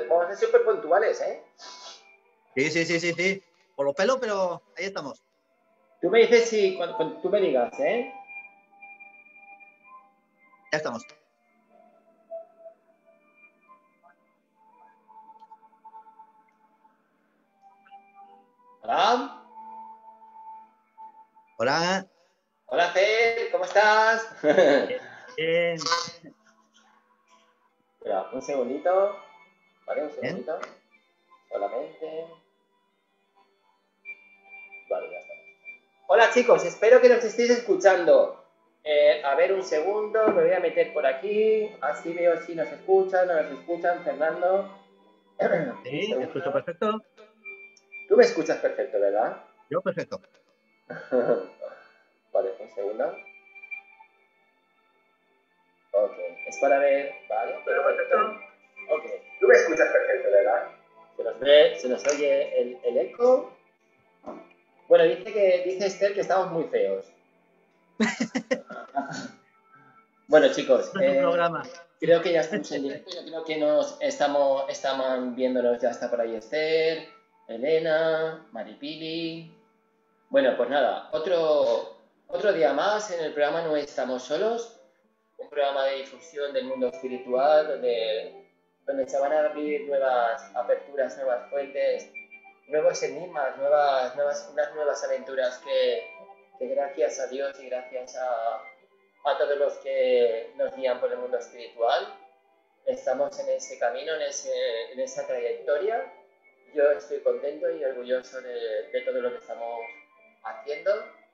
vamos a ser súper puntuales, ¿eh? Sí. Por los pelos, pero ahí estamos. Tú me dices si cuando tú me digas, ¿eh? Ya estamos. Hola. Hola. Hola, Fer, ¿cómo estás? Bien. Espera, un segundito. Vale, un Bien. segundito. Solamente. Vale, ya está. Hola, chicos, espero que nos estéis escuchando. A ver, un segundo, me voy a meter por aquí. Así veo si nos escuchan, no nos escuchan, Fernando. Un Sí, te escucho segundo. perfecto. Tú me escuchas perfecto, ¿verdad? Yo perfecto. Vale, un segundo. Ok, es para ver. Vale, perfecto. Ok, tú me escuchas perfecto, ¿verdad? Se nos oye el eco. Bueno, dice Esther que estamos muy feos. Bueno, chicos, Es un programa. creo que ya estamos en directo. Yo creo que estamos viéndonos. Ya está por ahí Esther, Elena, Maripili. Bueno, pues nada, otro día más en el programa No Estamos Solos, un programa de difusión del mundo espiritual donde se van a abrir nuevas aperturas, nuevas fuentes, nuevos enigmas, unas nuevas aventuras que gracias a Dios y gracias a todos los que nos guían por el mundo espiritual, estamos en ese camino, en esa trayectoria. Yo estoy contento y orgulloso de todo lo que estamos haciendo,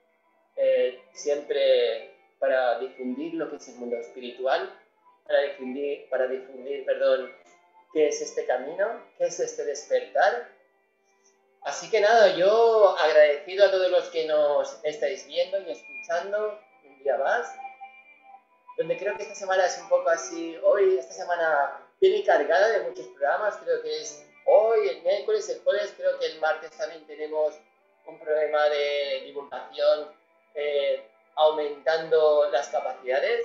siempre para difundir lo que es el mundo espiritual, para difundir, qué es este camino, qué es este despertar. Así que nada, yo agradecido a todos los que nos estáis viendo y escuchando un día más, donde creo que esta semana es un poco así, esta semana viene cargada de muchos programas, creo que es hoy, el miércoles, el jueves, creo que el martes también tenemos un programa de divulgación aumentando las capacidades,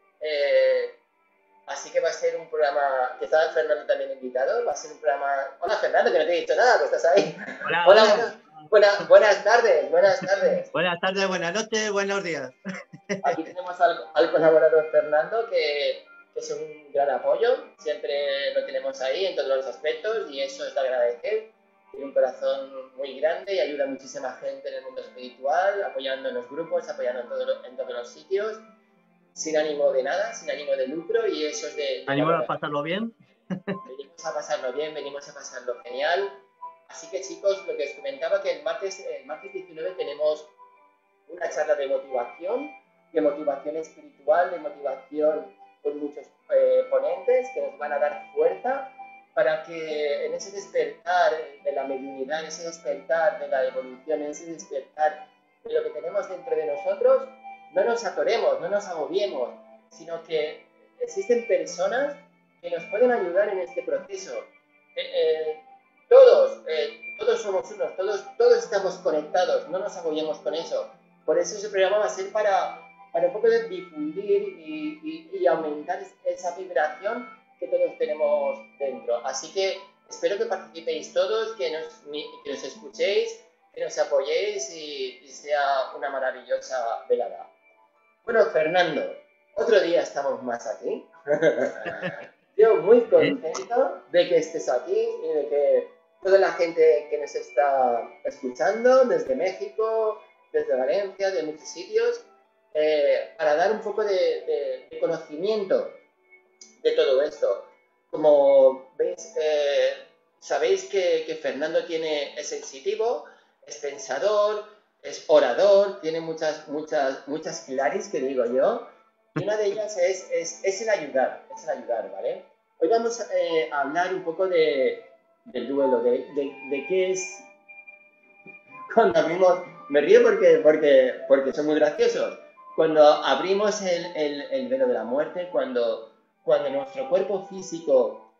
así que va a ser un programa, que está Fernando también invitado, va a ser un programa... Hola Fernando, que no te he dicho nada, que estás ahí. Hola. Buenas tardes. Buenas tardes, buenas noches, buenos días. Aquí tenemos al colaborador Fernando, que es un gran apoyo, siempre lo tenemos ahí en todos los aspectos y eso es de agradecer. Tiene un corazón muy grande y ayuda a muchísima gente en el mundo espiritual, apoyando en los grupos, apoyando en todos los sitios, sin ánimo de nada, sin ánimo de lucro, y eso es de ¿Ánimo a valorar. pasarlo bien? Venimos a pasarlo bien, venimos a pasarlo genial. Así que chicos, lo que os comentaba, que el martes 19 tenemos una charla de motivación espiritual, de motivación con muchos ponentes que nos van a dar fuerza para que en ese despertar de la mediunidad, en ese despertar de la evolución, en ese despertar de lo que tenemos dentro de nosotros, no nos atoremos, no nos agobiemos, sino que existen personas que nos pueden ayudar en este proceso. Todos somos unos, todos estamos conectados, no nos agobiemos con eso. Por eso ese programa va a ser para un poco de difundir y aumentar esa vibración que todos tenemos dentro. Así que espero que participéis todos, que nos escuchéis, que nos apoyéis y sea una maravillosa velada. Bueno, Fernando, otro día estamos más aquí. Yo muy contento de que estés aquí y de que toda la gente que nos está escuchando desde México, desde Valencia, de muchos sitios, para dar un poco de conocimiento de todo esto. Como veis, sabéis que Fernando es sensitivo, es pensador, es orador, tiene muchas claris, que digo yo, y una de ellas es el ayudar, ¿vale? Hoy vamos a hablar un poco del duelo, de qué es cuando abrimos, me río porque son muy graciosos, cuando abrimos el velo de la muerte, cuando nuestro cuerpo físico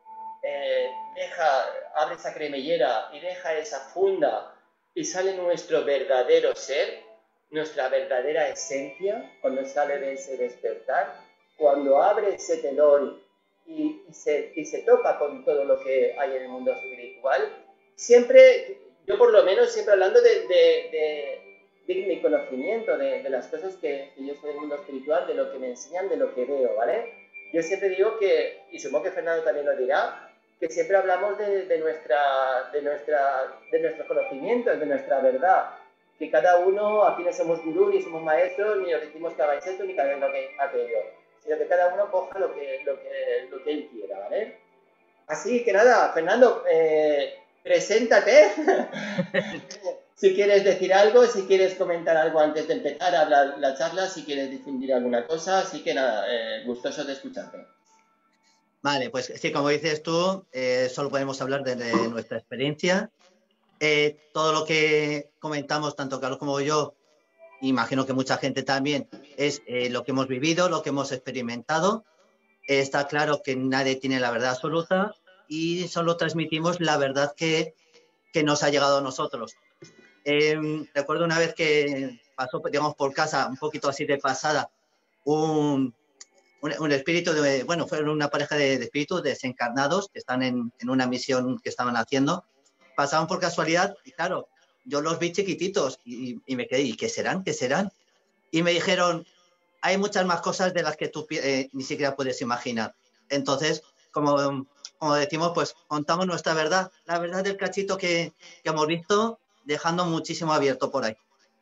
abre esa cremallera y deja esa funda y sale nuestro verdadero ser, nuestra verdadera esencia, cuando sale de ese despertar, cuando abre ese telón y se topa con todo lo que hay en el mundo espiritual, siempre, yo por lo menos, siempre hablando de mi conocimiento, de las cosas que yo soy del mundo espiritual, de lo que me enseñan, de lo que veo, ¿vale? Yo siempre digo que, y supongo que Fernando también lo dirá, que siempre hablamos de nuestros conocimientos, de nuestra verdad, que cada uno, aquí no somos gurú, ni somos maestros, ni os decimos que hagáis esto, ni que hagáis aquello, sino que cada uno coja lo que él quiera, ¿vale? Así que nada, Fernando, preséntate. Si quieres decir algo, si quieres comentar algo antes de empezar a hablar la charla, si quieres difundir alguna cosa, así que nada, gustoso de escucharte. Vale, pues sí, como dices tú, solo podemos hablar desde nuestra experiencia. Todo lo que comentamos, tanto Carlos como yo, imagino que mucha gente también, es lo que hemos vivido, lo que hemos experimentado. Está claro que nadie tiene la verdad absoluta y solo transmitimos la verdad que nos ha llegado a nosotros. Recuerdo una vez que pasó, digamos, por casa, un poquito así de pasada, un espíritu de, bueno, fueron una pareja de espíritus desencarnados que están en una misión que estaban haciendo. Pasaban por casualidad y claro, yo los vi chiquititos y me quedé, ¿y qué serán? ¿Qué serán? Y me dijeron, hay muchas más cosas de las que tú ni siquiera puedes imaginar. Entonces, como decimos, pues contamos nuestra verdad, la verdad del cachito que hemos visto, dejando muchísimo abierto por ahí.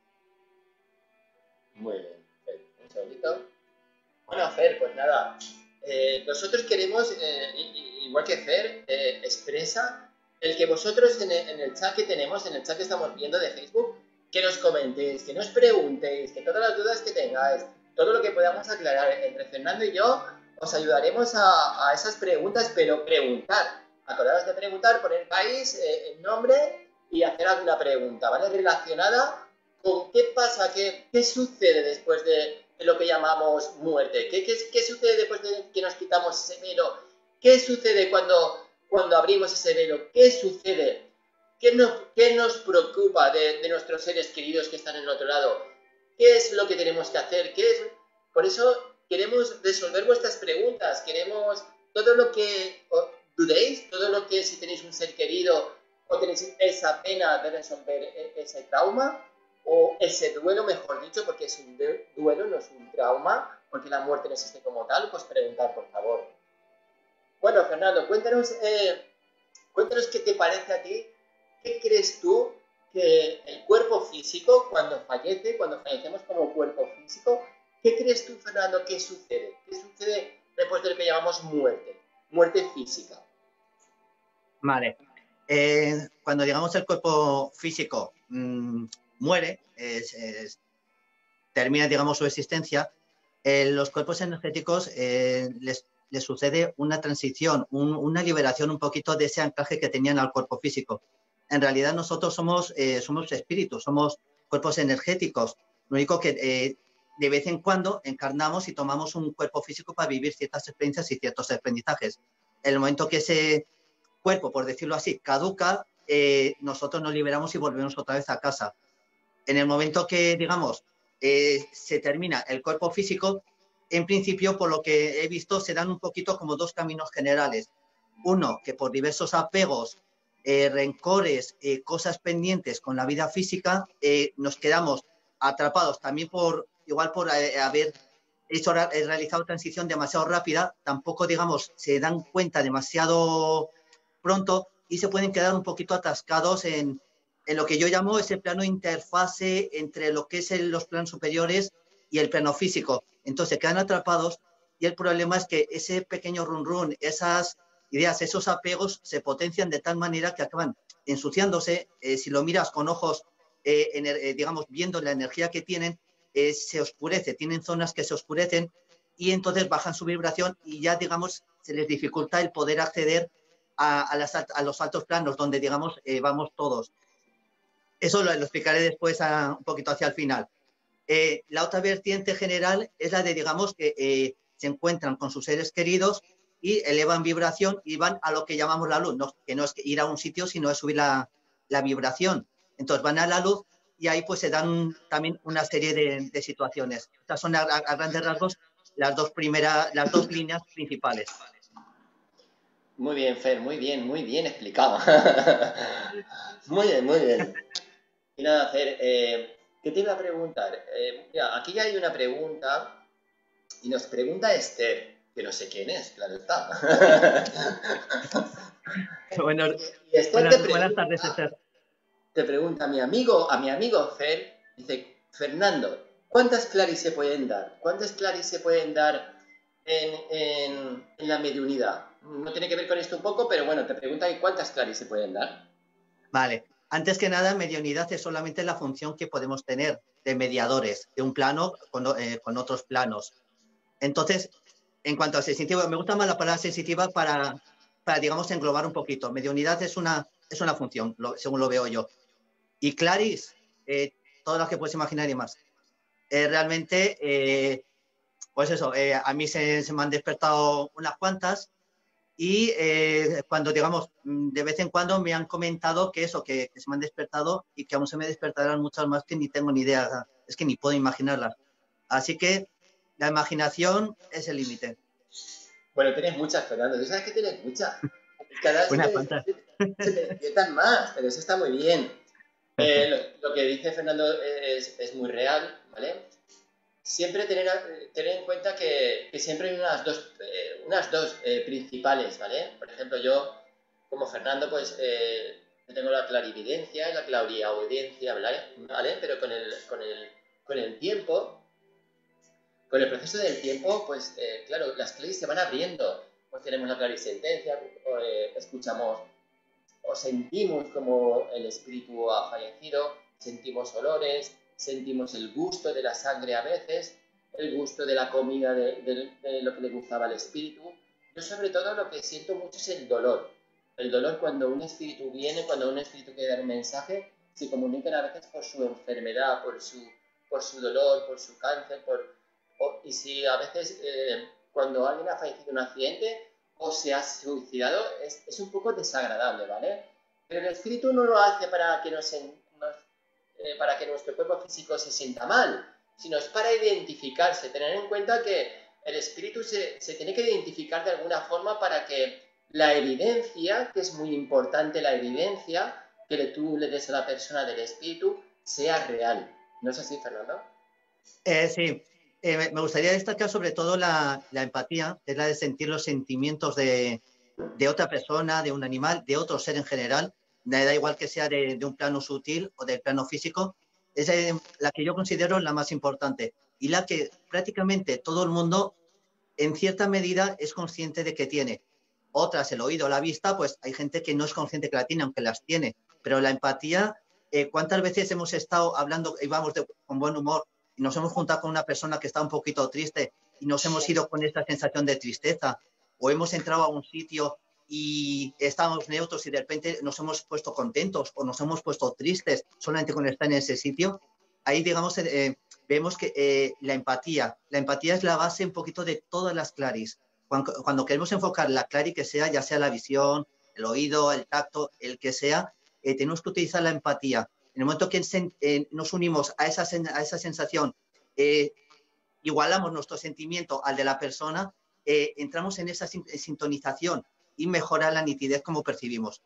Muy bien, Fer, un segundito. Bueno, Fer, pues nada, nosotros queremos, igual que Fer, expresa el que vosotros en el chat que tenemos, en el chat que estamos viendo de Facebook, que nos comentéis, que nos preguntéis, que todas las dudas que tengáis, todo lo que podamos aclarar entre Fernando y yo, os ayudaremos a esas preguntas, pero preguntar. Acordaros de preguntar, poner país, el nombre y hacer alguna pregunta, ¿vale? Relacionada con qué pasa, qué sucede después de lo que llamamos muerte. ¿Qué sucede después de que nos quitamos ese velo? ¿Qué sucede cuando abrimos ese velo? ¿Qué sucede? ¿Qué nos preocupa de nuestros seres queridos que están en el otro lado? ¿Qué es lo que tenemos que hacer? Por eso queremos resolver vuestras preguntas, queremos todo lo que dudéis, todo lo que si tenéis un ser querido o tenéis esa pena de resolver ese trauma, o ese duelo, mejor dicho, porque es un duelo, no es un trauma, porque la muerte no existe como tal, pues preguntar, por favor. Bueno, Fernando, cuéntanos qué te parece a ti, qué crees tú que el cuerpo físico, cuando fallecemos como cuerpo físico, ¿qué crees tú, Fernando, que sucede? ¿Qué sucede después de lo que llamamos muerte física? Vale. Cuando digamos el cuerpo físico muere, termina, digamos, su existencia, los cuerpos energéticos les sucede una transición, una liberación un poquito de ese anclaje que tenían al cuerpo físico. En realidad nosotros somos espíritus, somos cuerpos energéticos. Lo único que de vez en cuando encarnamos y tomamos un cuerpo físico para vivir ciertas experiencias y ciertos aprendizajes. En el momento que ese cuerpo, por decirlo así, caduca, nosotros nos liberamos y volvemos otra vez a casa. En el momento que, digamos, se termina el cuerpo físico, en principio, por lo que he visto, se dan un poquito como dos caminos generales. Uno, que por diversos apegos, rencores, cosas pendientes con la vida física, nos quedamos atrapados también igual por haber realizado transición demasiado rápida, tampoco, digamos, se dan cuenta demasiado pronto y se pueden quedar un poquito atascados en lo que yo llamo ese plano interfase entre lo que es los planos superiores y el plano físico. Entonces se quedan atrapados y el problema es que ese pequeño run, esas ideas, esos apegos se potencian de tal manera que acaban ensuciándose. Si lo miras con ojos, digamos, viendo la energía que tienen, se oscurece, tienen zonas que se oscurecen y entonces bajan su vibración y ya, digamos, se les dificulta el poder acceder a los altos planos donde, digamos, vamos todos. Eso lo explicaré después un poquito hacia el final. La otra vertiente general es la de, digamos, que se encuentran con sus seres queridos y elevan vibración y van a lo que llamamos la luz, que no es ir a un sitio, sino es subir la vibración. Entonces van a la luz y ahí pues se dan también una serie de situaciones. Estas son a grandes rasgos las dos líneas principales. Muy bien, Fer, muy bien explicado. Muy bien, muy bien. Y nada, Fer, ¿qué te iba a preguntar? Mira, aquí ya hay una pregunta y nos pregunta Esther, que no sé quién es, claro está. Bueno, Y Esther buenas tardes, Esther. te pregunta a mi amigo Fer, dice, Fernando, ¿cuántas claris se pueden dar? ¿Cuántas claris se pueden dar en la mediunidad? No tiene que ver con esto un poco, pero bueno, te pregunta cuántas claris se pueden dar. Vale. Antes que nada, mediunidad es solamente la función que podemos tener de mediadores de un plano con otros planos. Entonces, en cuanto a sensitiva, me gusta más la palabra sensitiva para digamos, englobar un poquito. Mediunidad es una función, según lo veo yo. Y Claris, todas las que puedes imaginar y más. Realmente, pues eso, a mí se me han despertado unas cuantas y cuando, digamos, de vez en cuando me han comentado que eso, que se me han despertado y que aún se me despertarán muchas más que ni tengo ni idea, es que ni puedo imaginarlas. Así que la imaginación es el límite. Bueno, tienes muchas, Fernando. Tú sabes que tienes muchas. Cada vez Unas cuantas. se te despiertan más, pero eso está muy bien. Lo que dice Fernando es muy real, ¿vale? Siempre tener en cuenta que siempre hay unas dos principales, ¿vale? Por ejemplo, yo, como Fernando, pues yo tengo la clarividencia y la clariaudiencia, ¿vale? Pero con el tiempo, con el proceso del tiempo, pues claro, las claris se van abriendo. Pues tenemos la clarisentencia, escuchamos o sentimos como el espíritu ha fallecido, sentimos olores, sentimos el gusto de la sangre a veces, el gusto de la comida, de lo que le gustaba al espíritu. Yo sobre todo lo que siento mucho es el dolor. El dolor cuando un espíritu viene, cuando un espíritu quiere dar un mensaje, se comunican a veces por su enfermedad, por su dolor, por su cáncer, y si a veces cuando alguien ha fallecido en un accidente, o se ha suicidado, es un poco desagradable, ¿vale? Pero el espíritu no lo hace para que, para que nuestro cuerpo físico se sienta mal, sino es para identificarse, tener en cuenta que el espíritu se tiene que identificar de alguna forma para que la evidencia, que es muy importante la evidencia que tú le des a la persona del espíritu, sea real. ¿No es así, Fernando? Sí, me gustaría destacar sobre todo la empatía, que es la de sentir los sentimientos de otra persona, de un animal, de otro ser en general, me da igual que sea de un plano sutil o del plano físico, es la que yo considero la más importante y la que prácticamente todo el mundo en cierta medida es consciente de que tiene. Otras, el oído, la vista, pues hay gente que no es consciente que la tiene, aunque las tiene, pero la empatía, ¿cuántas veces hemos estado hablando y vamos con buen humor y nos hemos juntado con una persona que está un poquito triste y nos hemos ido con esta sensación de tristeza? O hemos entrado a un sitio y estamos neutros y de repente nos hemos puesto contentos o nos hemos puesto tristes solamente con estar en ese sitio. Ahí, digamos, vemos que la empatía es la base un poquito de todas las claris. Cuando queremos enfocar la clari que sea, ya sea la visión, el oído, el tacto, el que sea, tenemos que utilizar la empatía. En el momento que nos unimos a esa sensación, igualamos nuestro sentimiento al de la persona, entramos en esa sintonización y mejora la nitidez como percibimos.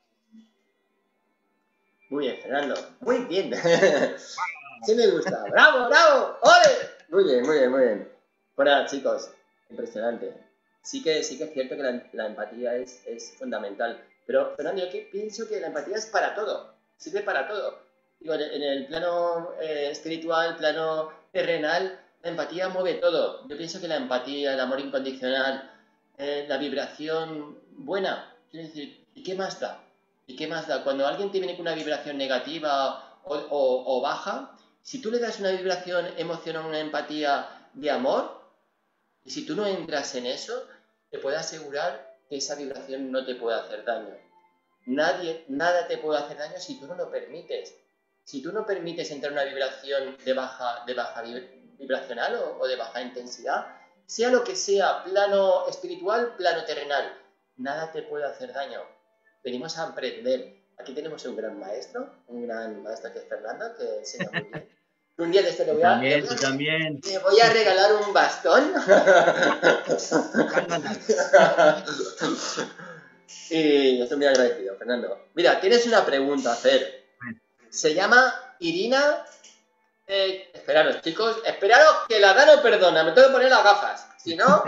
Muy bien, Fernando. Muy bien. Sí me gusta. ¡Bravo, bravo! ¡Ole! Muy bien, muy bien, muy bien. Bueno, chicos, impresionante. Sí que es cierto que la empatía es fundamental. Pero, Fernando, yo pienso que la empatía es para todo. Sirve para todo. Digo, en el plano espiritual, plano terrenal, la empatía mueve todo. Yo pienso que la empatía, el amor incondicional, la vibración buena, quiero decir, ¿y qué más da? ¿Y qué más da? Cuando alguien te viene con una vibración negativa o baja, si tú le das una vibración emocional, una empatía de amor, y si tú no entras en eso, te puedo asegurar que esa vibración no te puede hacer daño. Nada te puede hacer daño si tú no lo permites. Si tú no permites entrar en una vibración de baja vibracional o de baja intensidad, sea lo que sea, plano espiritual, plano terrenal, nada te puede hacer daño. Venimos a aprender. Aquí tenemos un gran maestro que es Fernando, que enseña muy bien. Un día de este le voy a regalar un bastón. Y yo estoy muy agradecido, Fernando. Mira, tienes una pregunta a hacer. Se llama Irina. Esperaros, chicos. Esperaros que la Dano perdona. Me tengo que poner las gafas. Si no,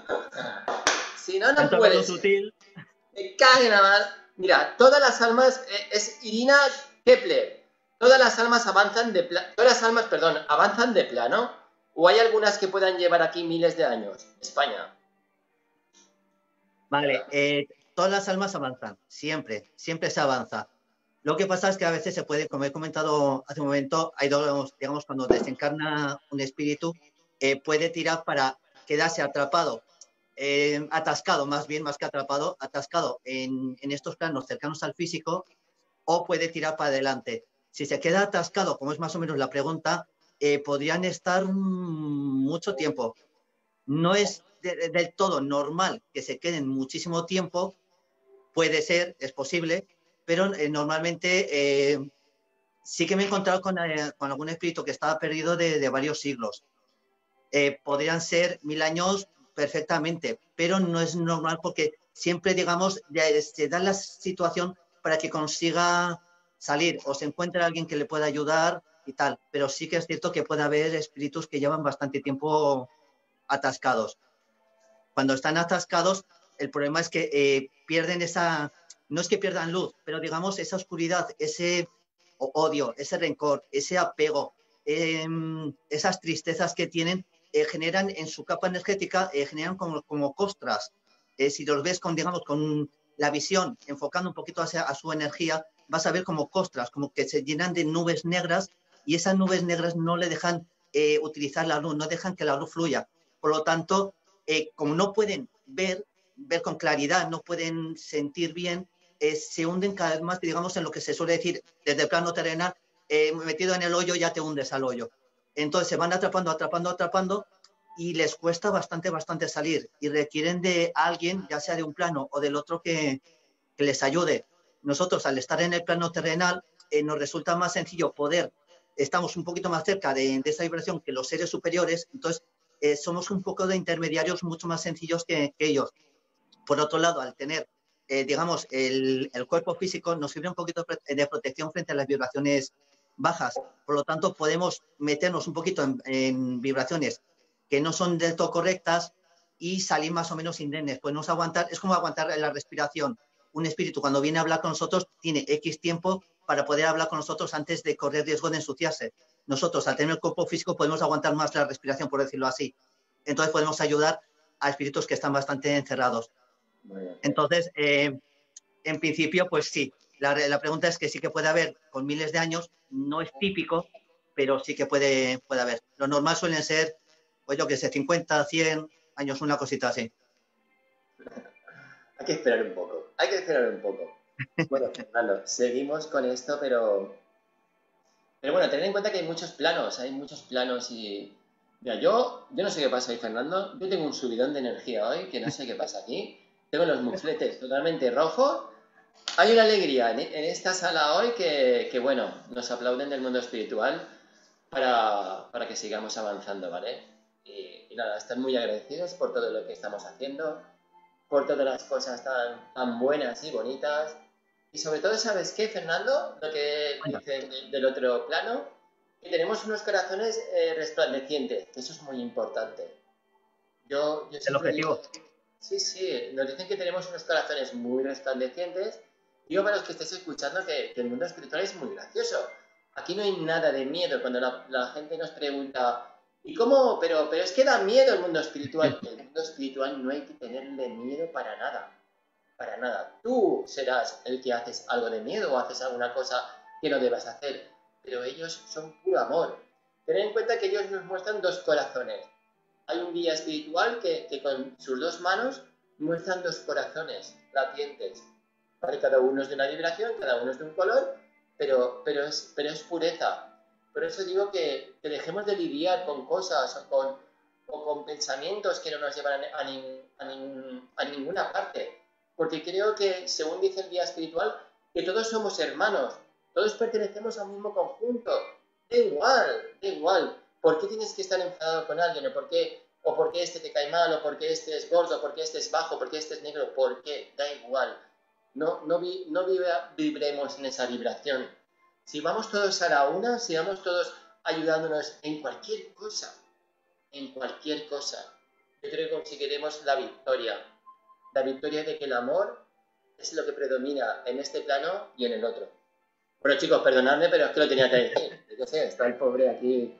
no puede ser. Sutil. Me cague nada más. Mira, todas las almas. Es Irina Kepler. Todas las almas avanzan de plano. Todas las almas, perdón, avanzan de plano. ¿O hay algunas que puedan llevar aquí miles de años? España. Vale, todas las almas avanzan, siempre se avanza. Lo que pasa es que a veces se puede, como he comentado hace un momento, hay dos, digamos, cuando desencarna un espíritu, puede tirar para quedarse atrapado, atascado más bien, más que atrapado, atascado en estos planos cercanos al físico, o puede tirar para adelante. Si se queda atascado, como es más o menos la pregunta, podrían estar mucho tiempo. No es del todo normal que se queden muchísimo tiempo, puede ser, es posible, pero normalmente sí que me he encontrado con algún espíritu que estaba perdido de varios siglos. Podrían ser 1000 años perfectamente, pero no es normal porque siempre, digamos, se da la situación para que consiga salir o se encuentre alguien que le pueda ayudar y tal, pero sí que es cierto que puede haber espíritus que llevan bastante tiempo atascados. Cuando están atascados, el problema es que pierden esa, no es que pierdan luz, pero digamos esa oscuridad, ese odio, ese rencor, ese apego, esas tristezas que tienen, generan en su capa energética, generan como costras. Si los ves con, digamos, con la visión, enfocando un poquito a su energía, vas a ver como costras, como que se llenan de nubes negras y esas nubes negras no le dejan utilizar la luz, no dejan que la luz fluya. Por lo tanto, como no pueden ver con claridad, no pueden sentir bien, se hunden cada vez más, digamos, en lo que se suele decir desde el plano terrenal, metido en el hoyo ya te hundes al hoyo. Entonces se van atrapando y les cuesta bastante salir y requieren de alguien, ya sea de un plano o del otro, que les ayude. Nosotros, al estar en el plano terrenal, nos resulta más sencillo estamos un poquito más cerca de esa vibración que los seres superiores, entonces somos un poco de intermediarios mucho más sencillos que ellos. Por otro lado, al tener, digamos, el cuerpo físico nos sirve un poquito de protección frente a las vibraciones bajas. Por lo tanto, podemos meternos un poquito en vibraciones que no son del todo correctas y salir más o menos indemnes. Podemos aguantar, es como aguantar la respiración. Un espíritu cuando viene a hablar con nosotros tiene X tiempo para poder hablar con nosotros antes de correr riesgo de ensuciarse. Nosotros, al tener el cuerpo físico, podemos aguantar más la respiración, por decirlo así. Entonces podemos ayudar a espíritus que están bastante encerrados. Entonces, en principio, pues sí. La pregunta es que sí que puede haber con miles de años, no es típico, pero sí que puede haber. Lo normal suelen ser, pues yo que sé, 50, 100 años, una cosita así. Hay que esperar un poco. Bueno, Fernando, seguimos con esto, pero bueno, tened en cuenta que hay muchos planos y... Mira, yo no sé qué pasa ahí, Fernando. Yo tengo un subidón de energía hoy, que no sé qué pasa aquí. Tengo los mufletes totalmente rojos. Hay una alegría en esta sala hoy que, bueno, nos aplauden del mundo espiritual para que sigamos avanzando, ¿vale? Y nada, están muy agradecidos por todo lo que estamos haciendo, por todas las cosas tan buenas y bonitas. Y sobre todo, ¿sabes qué, Fernando? Lo que dicen del otro plano, que tenemos unos corazones resplandecientes, que eso es muy importante. Yo El siempre digo, objetivo. sí, nos dicen que tenemos unos corazones muy resplandecientes. Digo para los que estéis escuchando que el mundo espiritual es muy gracioso. Aquí no hay nada de miedo cuando la gente nos pregunta, ¿y cómo? Pero es que da miedo el mundo espiritual. El mundo espiritual no hay que tenerle miedo para nada. Para nada. Tú serás el que haces algo de miedo o haces alguna cosa que no debas hacer. Pero ellos son puro amor. Ten en cuenta que ellos nos muestran dos corazones. Hay un guía espiritual que con sus dos manos muestran dos corazones latientes. ¿Vale? Cada uno es de una vibración, cada uno es de un color, pero es pureza. Por eso digo que dejemos de lidiar con cosas o con pensamientos que no nos llevan a ninguna parte. Porque creo que, según dice el guía espiritual, que todos somos hermanos, todos pertenecemos a un mismo conjunto. Da igual. ¿Por qué tienes que estar enfadado con alguien? ¿O por qué este te cae mal? ¿O por qué este es gordo? ¿O por qué este es bajo? ¿Por qué este es negro? ¿Por qué? Da igual. vibremos en esa vibración. Si vamos todos a la una, si vamos todos ayudándonos en cualquier cosa, yo creo que conseguiremos la victoria de que el amor es lo que predomina en este plano y en el otro. Bueno, chicos, perdonadme, pero es que lo tenía que decir. Yo sé, está el pobre aquí.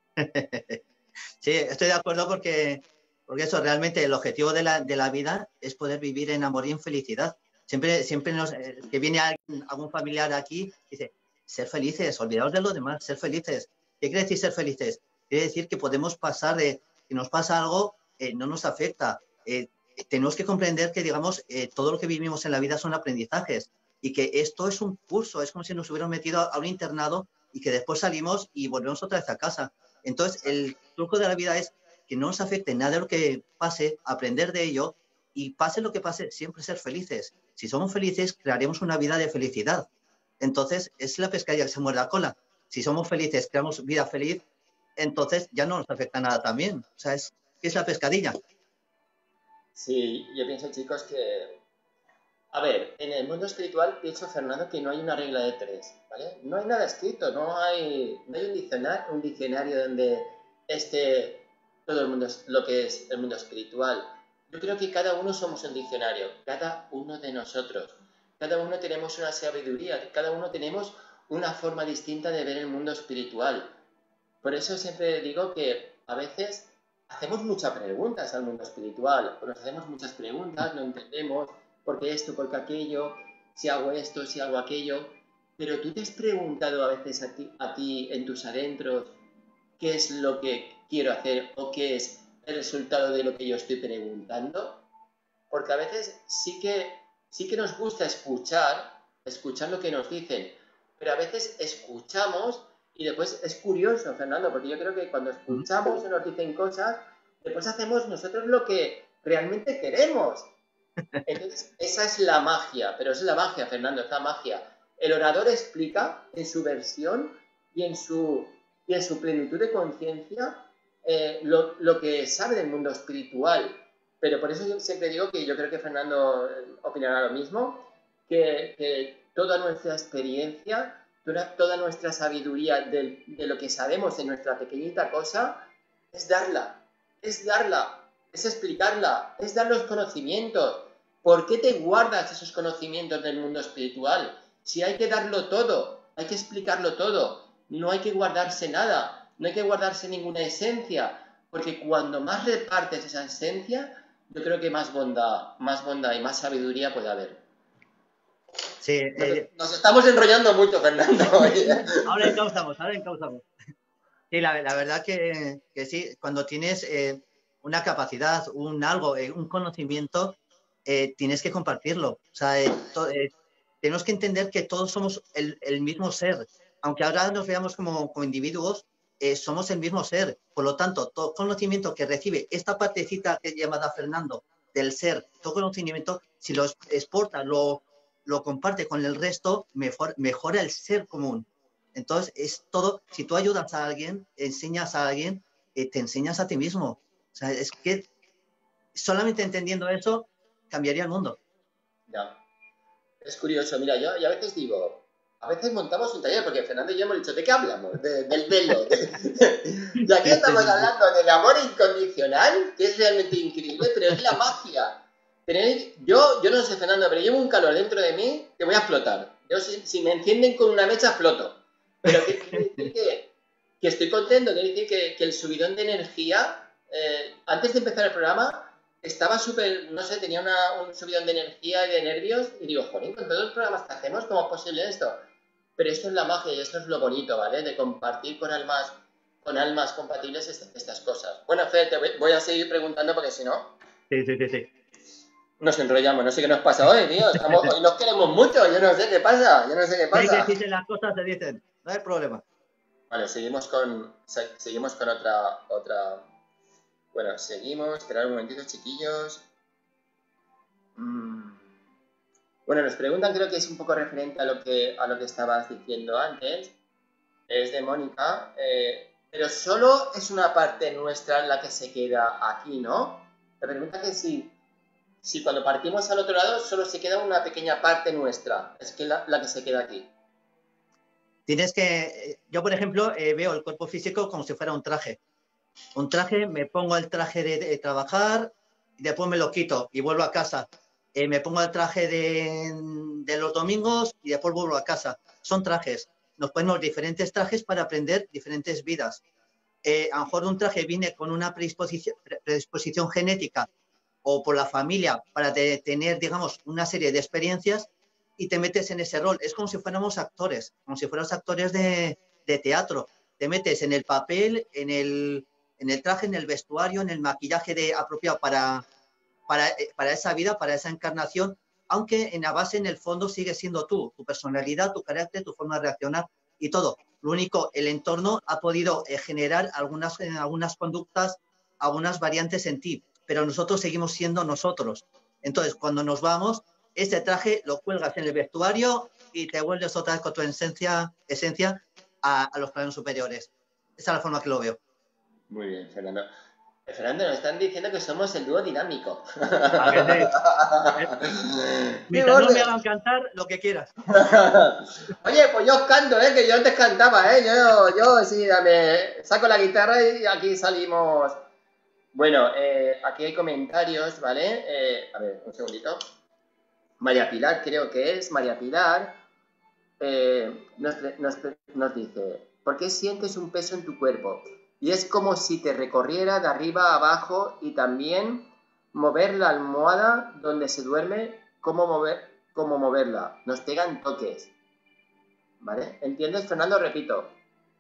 Sí, estoy de acuerdo porque eso realmente el objetivo de la vida es poder vivir en amor y en felicidad. Siempre que viene algún familiar aquí, dice, ser felices, olvidaos de lo demás, ser felices. ¿Qué quiere decir ser felices? Quiere decir que podemos pasar de que nos pasa algo, no nos afecta. Tenemos que comprender que, digamos, todo lo que vivimos en la vida son aprendizajes y que esto es un curso, es como si nos hubiéramos metido a un internado y que después salimos y volvemos otra vez a casa. Entonces, el truco de la vida es que no nos afecte nada de lo que pase, aprender de ello y pase lo que pase, siempre ser felices. Si somos felices, crearemos una vida de felicidad. Entonces, es la pescadilla que se muerde la cola. Si somos felices, creamos vida feliz, entonces ya no nos afecta nada también. O sea, es la pescadilla. Sí, yo pienso, chicos, que... A ver, en el mundo espiritual pienso, Fernando, que no hay una regla de tres, ¿vale? No hay nada escrito, no hay un diccionario donde esté todo el mundo, lo que es el mundo espiritual. Yo creo que cada uno somos un diccionario, cada uno de nosotros. Cada uno tenemos una sabiduría, cada uno tenemos una forma distinta de ver el mundo espiritual. Por eso siempre digo que a veces hacemos muchas preguntas al mundo espiritual, o nos hacemos muchas preguntas, no entendemos por qué esto, por qué aquello, si hago esto, si hago aquello, pero tú te has preguntado a veces a ti en tus adentros qué es lo que quiero hacer o qué es el resultado de lo que yo estoy preguntando, porque a veces sí que nos gusta escuchar lo que nos dicen, pero a veces escuchamos y después es curioso, Fernando, porque yo creo que cuando escuchamos o nos dicen cosas, después hacemos nosotros lo que realmente queremos. Entonces, esa es la magia, pero es la magia, Fernando, es la magia. El orador explica en su versión y en su plenitud de conciencia lo que sabe del mundo espiritual. Pero por eso yo siempre digo que yo creo que Fernando opinará lo mismo, que toda nuestra experiencia, toda nuestra sabiduría de lo que sabemos en nuestra pequeñita cosa, es darla, es explicarla, es dar los conocimientos. ¿Por qué te guardas esos conocimientos del mundo espiritual? Si hay que darlo todo, hay que explicarlo todo, no hay que guardarse nada, no hay que guardarse ninguna esencia, porque cuando más repartes esa esencia, yo creo que más bondad y más sabiduría puede haber. Sí, Nos estamos enrollando mucho, Fernando. ahora encauzamos. Sí, la verdad que sí, cuando tienes una capacidad, un conocimiento, tienes que compartirlo. O sea, tenemos que entender que todos somos el mismo ser. Aunque ahora nos veamos como individuos, somos el mismo ser. Por lo tanto, todo conocimiento que recibe esta partecita que es llamada Fernando del ser, todo conocimiento, si lo exporta, lo comparte con el resto, mejora el ser común. Entonces, es todo, si tú ayudas a alguien, enseñas a alguien, te enseñas a ti mismo. O sea, es que solamente entendiendo eso, cambiaría el mundo. Ya. Es curioso, mira, yo a veces digo, a veces montamos un taller, porque Fernando y yo hemos dicho, ¿de qué hablamos? Del velo. Y aquí estamos hablando del amor incondicional, que es realmente increíble, pero es la magia. Yo no sé, Fernando, pero llevo un calor dentro de mí que voy a explotar. Yo, si me encienden con una mecha, exploto. Pero quiere decir que estoy contento, quiere decir que el subidón de energía, antes de empezar el programa, estaba súper, no sé, tenía un subidón de energía y de nervios, y digo, joder, con todos los programas que hacemos, ¿cómo es posible esto? Pero esto es la magia y esto es lo bonito, ¿vale? De compartir con almas compatibles estas cosas. Bueno, Fer, te voy a seguir preguntando porque si no... Sí. Nos enrollamos, no sé qué nos pasa hoy, tío. Hoy nos queremos mucho, yo no sé qué pasa, Hay que decirse las cosas, se dicen, no hay problema. Vale, seguimos con otra... Bueno, seguimos, esperad un momentito, chiquillos. Bueno, nos preguntan, creo que es un poco referente a lo que estabas diciendo antes. Es de Mónica, pero solo es una parte nuestra la que se queda aquí, ¿no? Te pregunta que si cuando partimos al otro lado solo se queda una pequeña parte nuestra, es que la que se queda aquí. Tienes que, yo por ejemplo, veo el cuerpo físico como si fuera un traje. Un traje, me pongo el traje de trabajar y después me lo quito y vuelvo a casa. Me pongo el traje de los domingos y después vuelvo a casa. Son trajes. Nos ponemos diferentes trajes para aprender diferentes vidas. A lo mejor un traje viene con una predisposición genética o por la familia para tener, digamos, una serie de experiencias y te metes en ese rol. Es como si fuéramos actores, como si fuéramos actores de teatro. Te metes en el papel, en el traje, en el vestuario, en el maquillaje apropiado para esa vida, para esa encarnación, aunque en la base, en el fondo, sigue siendo tú, tu personalidad, tu carácter, tu forma de reaccionar y todo. Lo único, el entorno ha podido generar algunas conductas, algunas variantes en ti, pero nosotros seguimos siendo nosotros. Entonces, cuando nos vamos, ese traje lo cuelgas en el vestuario y te vuelves otra vez con tu esencia a los planos superiores. Esa es la forma que lo veo. Muy bien, Fernando. Fernando, nos están diciendo que somos el dúo dinámico. ¿A que sí? Mientras no me hagan cantar, lo que quieras. Oye, pues yo os canto, que yo antes cantaba, yo sí, me saco la guitarra y aquí salimos. Bueno, aquí hay comentarios, ¿vale? A ver, un segundito. María Pilar, creo que es, María Pilar, nos dice, ¿por qué sientes un peso en tu cuerpo? Y es como si te recorriera de arriba a abajo y también mover la almohada donde se duerme, cómo moverla. Nos pegan toques. ¿Vale? ¿Entiendes, Fernando? Repito.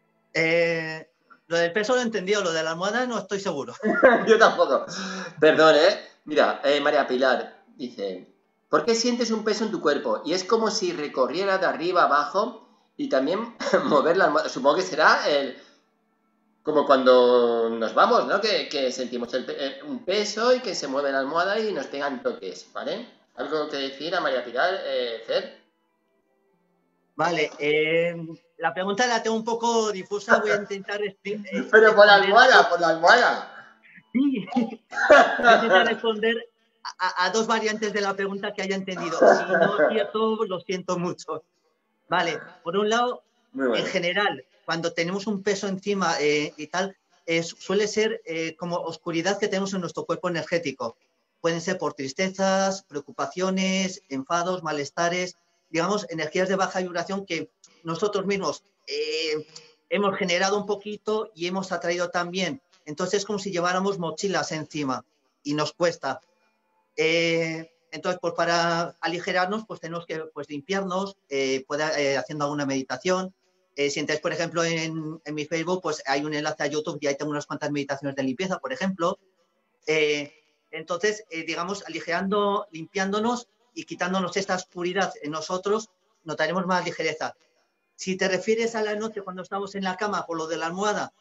Lo del peso lo he entendido, lo de la almohada no estoy seguro. Yo tampoco. Perdón, ¿eh? Mira, María Pilar dice, ¿por qué sientes un peso en tu cuerpo? Y es como si recorriera de arriba a abajo y también mover la almohada. Supongo que será como cuando nos vamos, ¿no? Que sentimos un peso y que se mueve la almohada y nos pegan toques, ¿vale? ¿Algo que decir a María Pilar, Fer? Vale, la pregunta la tengo un poco difusa, voy a intentar Pero por la responder. almohada, por la almohada. Sí, voy a intentar responder a dos variantes de la pregunta que haya entendido. Si no acierto, lo siento mucho. Vale, por un lado, Muy bueno. en general, cuando tenemos un peso encima y tal, suele ser como oscuridad que tenemos en nuestro cuerpo energético. Pueden ser por tristezas, preocupaciones, enfados, malestares, digamos, energías de baja vibración que nosotros mismos hemos generado un poquito y hemos atraído también. Entonces es como si lleváramos mochilas encima y nos cuesta. Entonces, pues para aligerarnos, pues tenemos que limpiarnos, haciendo alguna meditación. Si entráis, por ejemplo, en mi Facebook, pues hay un enlace a YouTube y ahí tengo unas cuantas meditaciones de limpieza, por ejemplo. Entonces, digamos, aligerando, limpiándonos y quitándonos esta oscuridad en nosotros, notaremos más ligereza. Si te refieres a la noche cuando estamos en la cama por lo de la almohada,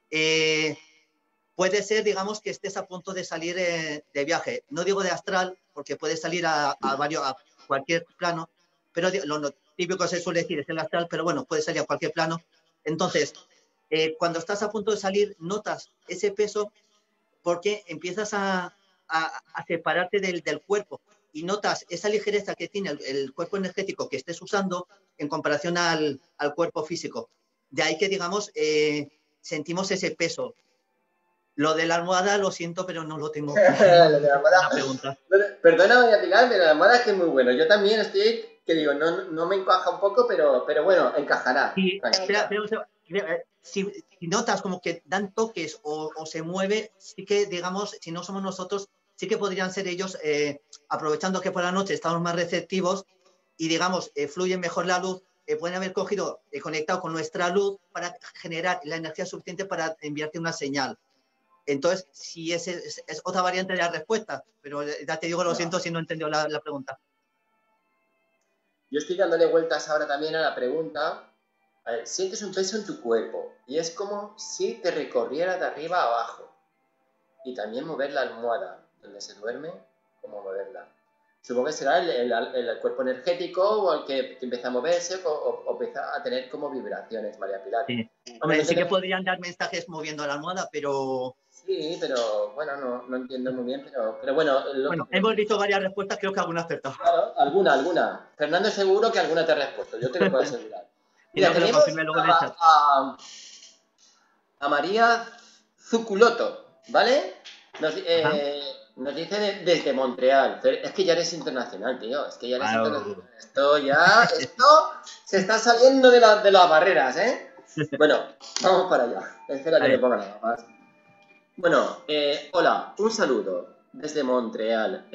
puede ser, digamos, que estés a punto de salir de viaje. No digo de astral, porque puedes salir a cualquier plano, pero lo típico se suele decir es el astral, pero bueno, puedes salir a cualquier plano. Entonces, cuando estás a punto de salir, notas ese peso porque empiezas a separarte del cuerpo y notas esa ligereza que tiene el cuerpo energético que estés usando en comparación al cuerpo físico. De ahí que, digamos, sentimos ese peso. Lo de la almohada lo siento, pero no lo tengo claro. Lo de la almohada. Una pregunta. Perdona, María Pilar, pero la almohada es que es muy bueno. Yo también estoy, que digo, no me encaja un poco, pero bueno, encajará. Sí, si notas como que dan toques o se mueve, sí que, digamos, si no somos nosotros, sí que podrían ser ellos, aprovechando que por la noche estamos más receptivos y, digamos, fluye mejor la luz, pueden haber conectado con nuestra luz para generar la energía suficiente para enviarte una señal. Entonces, sí, es otra variante de la respuesta, pero ya te digo, lo siento si no he entendido la pregunta. Yo estoy dándole vueltas ahora también a la pregunta. A ver, sientes un peso en tu cuerpo y es como si te recorriera de arriba a abajo. Y también mover la almohada donde se duerme, cómo moverla. Supongo que será el cuerpo energético o el que empieza a moverse o empieza a tener como vibraciones, María Pilar. Sí. Hombre, sí que podrían dar mensajes moviendo la almohada, pero Sí, pero bueno, no entiendo muy bien, pero bueno, Bueno, hemos visto varias respuestas, creo que alguna acertado. claro, alguna. Fernando, seguro que alguna te ha respuesto, yo te lo puedo asegurar. Si Mira, no, que lo tenemos confirme luego en el chat. a María Zuculoto, ¿vale? Ajá. Nos dice desde Montreal. Pero es que ya eres internacional, tío. Es que ya eres internacional. Wow. Esto se está saliendo de las barreras, ¿eh? Bueno, vamos para allá. Espera A que me ver, ponga nada más. Bueno, hola, un saludo desde Montreal.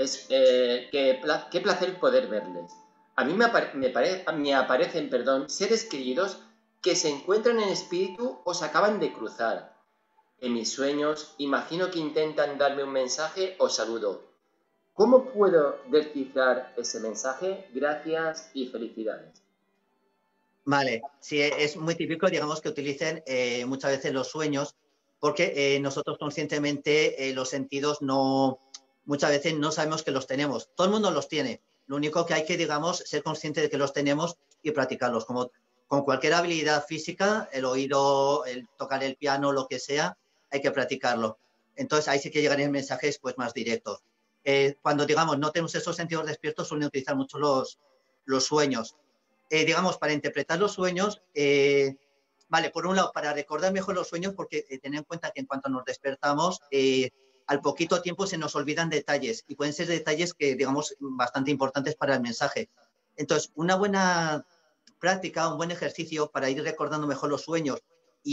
Qué placer poder verles. A mí me aparecen, perdón, seres queridos que se encuentran en espíritu o se acaban de cruzar. En mis sueños, imagino que intentan darme un mensaje o saludo. ¿Cómo puedo descifrar ese mensaje? Gracias y felicidades. vale. Sí, es muy típico, digamos, que utilicen muchas veces los sueños, porque nosotros conscientemente los sentidos no, muchas veces no sabemos que los tenemos. Todo el mundo los tiene. Lo único que hay que, digamos, ser consciente de que los tenemos y practicarlos. Como con cualquier habilidad física, el oído, el tocar el piano, lo que sea, hay que practicarlo. Entonces ahí sí que llegarían mensajes pues más directos. Cuando, digamos, no tenemos esos sentidos despiertos, suelen utilizar mucho los sueños. Digamos, para interpretar los sueños, vale, por un lado, para recordar mejor los sueños, porque ten en cuenta que en cuanto nos despertamos, al poquito tiempo se nos olvidan detalles y pueden ser detalles que, digamos, bastante importantes para el mensaje. Entonces, una buena práctica, un buen ejercicio para ir recordando mejor los sueños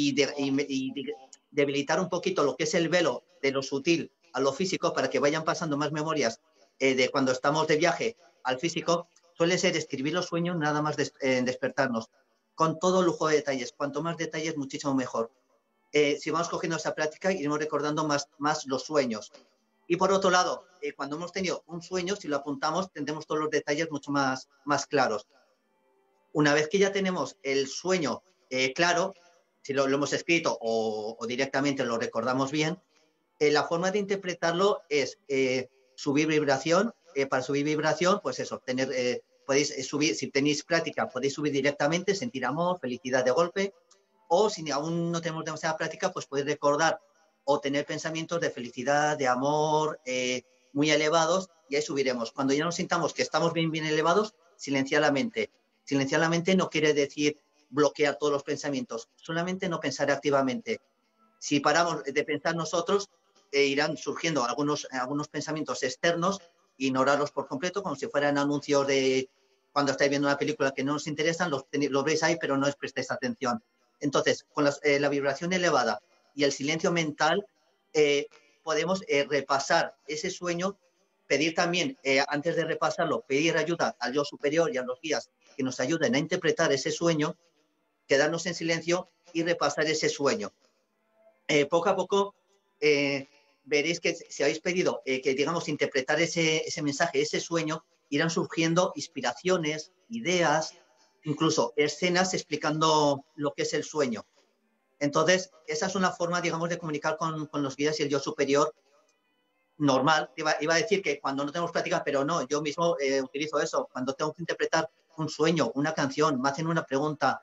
y debilitar un poquito lo que es el velo de lo sutil a lo físico para que vayan pasando más memorias de cuando estamos de viaje al físico, suele ser escribir los sueños nada más despertarnos, con todo lujo de detalles. Cuanto más detalles, muchísimo mejor. Si vamos cogiendo esa práctica, iremos recordando más los sueños. Y por otro lado, cuando hemos tenido un sueño, si lo apuntamos, tendremos todos los detalles mucho más claros. Una vez que ya tenemos el sueño claro, si lo hemos escrito o directamente lo recordamos bien, la forma de interpretarlo es subir vibración. Para subir vibración, pues eso, podéis subir, si tenéis práctica, podéis subir directamente, sentir amor, felicidad de golpe, o si aún no tenemos demasiada práctica, pues podéis recordar o tener pensamientos de felicidad, de amor, muy elevados, y ahí subiremos. Cuando ya nos sintamos que estamos bien elevados, silenciar la mente. Silenciar la mente no quiere decir bloquear todos los pensamientos, solamente no pensar activamente. Si paramos de pensar nosotros, irán surgiendo algunos pensamientos externos, ignorarlos por completo, como si fueran anuncios de cuando estáis viendo una película que no os interesan, los veis ahí, pero no os prestéis atención. Entonces, con la vibración elevada y el silencio mental, podemos repasar ese sueño, pedir también, antes de repasarlo, pedir ayuda al yo superior y a los guías que nos ayuden a interpretar ese sueño, quedarnos en silencio y repasar ese sueño. Poco a poco veréis que si habéis pedido que, digamos, interpretar ese mensaje, ese sueño, irán surgiendo inspiraciones, ideas, incluso escenas explicando lo que es el sueño. Entonces, esa es una forma, digamos, de comunicar con los guías y el yo superior normal. Iba a decir que cuando no tenemos práctica, pero no, yo mismo utilizo eso. Cuando tengo que interpretar un sueño, una canción, me hacen una pregunta,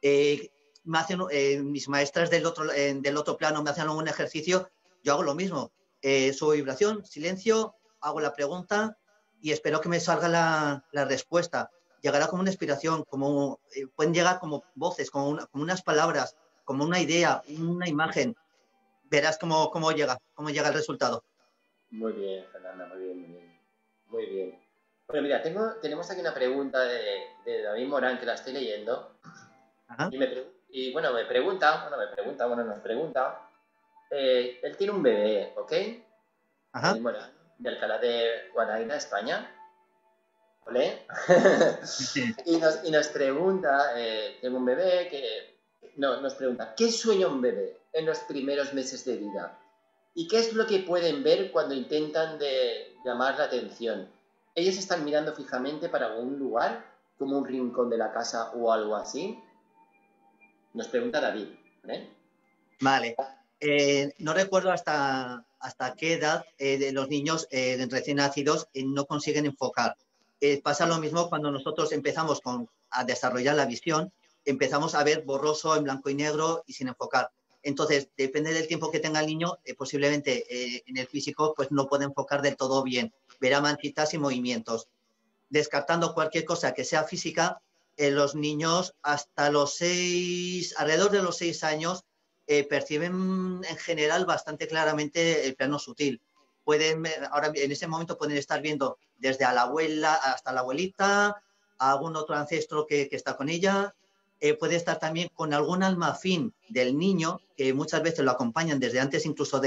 mis maestras del otro plano me hacen algún ejercicio, yo hago lo mismo. Subo vibración, silencio, hago la pregunta y espero que me salga la respuesta. Llegará como una inspiración, pueden llegar como voces, como unas palabras, como una idea, una imagen. Verás cómo llega el resultado. Muy bien, Fernanda, muy bien, muy bien. Muy bien. Bueno, mira, tenemos aquí una pregunta de David Morán que la estoy leyendo. Ajá. Bueno, nos pregunta. Él tiene un bebé, ¿ok? David Ajá. Morán, de Alcalá de Guadaira, España. ¿Olé? y nos pregunta, tengo un bebé nos pregunta, ¿qué sueña un bebé en los primeros meses de vida? ¿Y qué es lo que pueden ver cuando intentan llamar la atención? ¿Ellos están mirando fijamente para algún lugar, como un rincón de la casa o algo así? Nos pregunta David, ¿vale? Vale. No recuerdo hasta qué edad de los niños recién nacidos no consiguen enfocar. Pasa lo mismo cuando nosotros empezamos a desarrollar la visión, empezamos a ver borroso en blanco y negro y sin enfocar. Entonces, depende del tiempo que tenga el niño, posiblemente en el físico pues no puede enfocar del todo bien. Verá manchitas y movimientos. Descartando cualquier cosa que sea física, los niños hasta alrededor de los 6 años, perciben en general bastante claramente el plano sutil. Ahora en ese momento pueden estar viendo desde a la abuela hasta la abuelita, a algún otro ancestro que está con ella. Puede estar también con algún alma afín del niño, que muchas veces lo acompañan desde antes incluso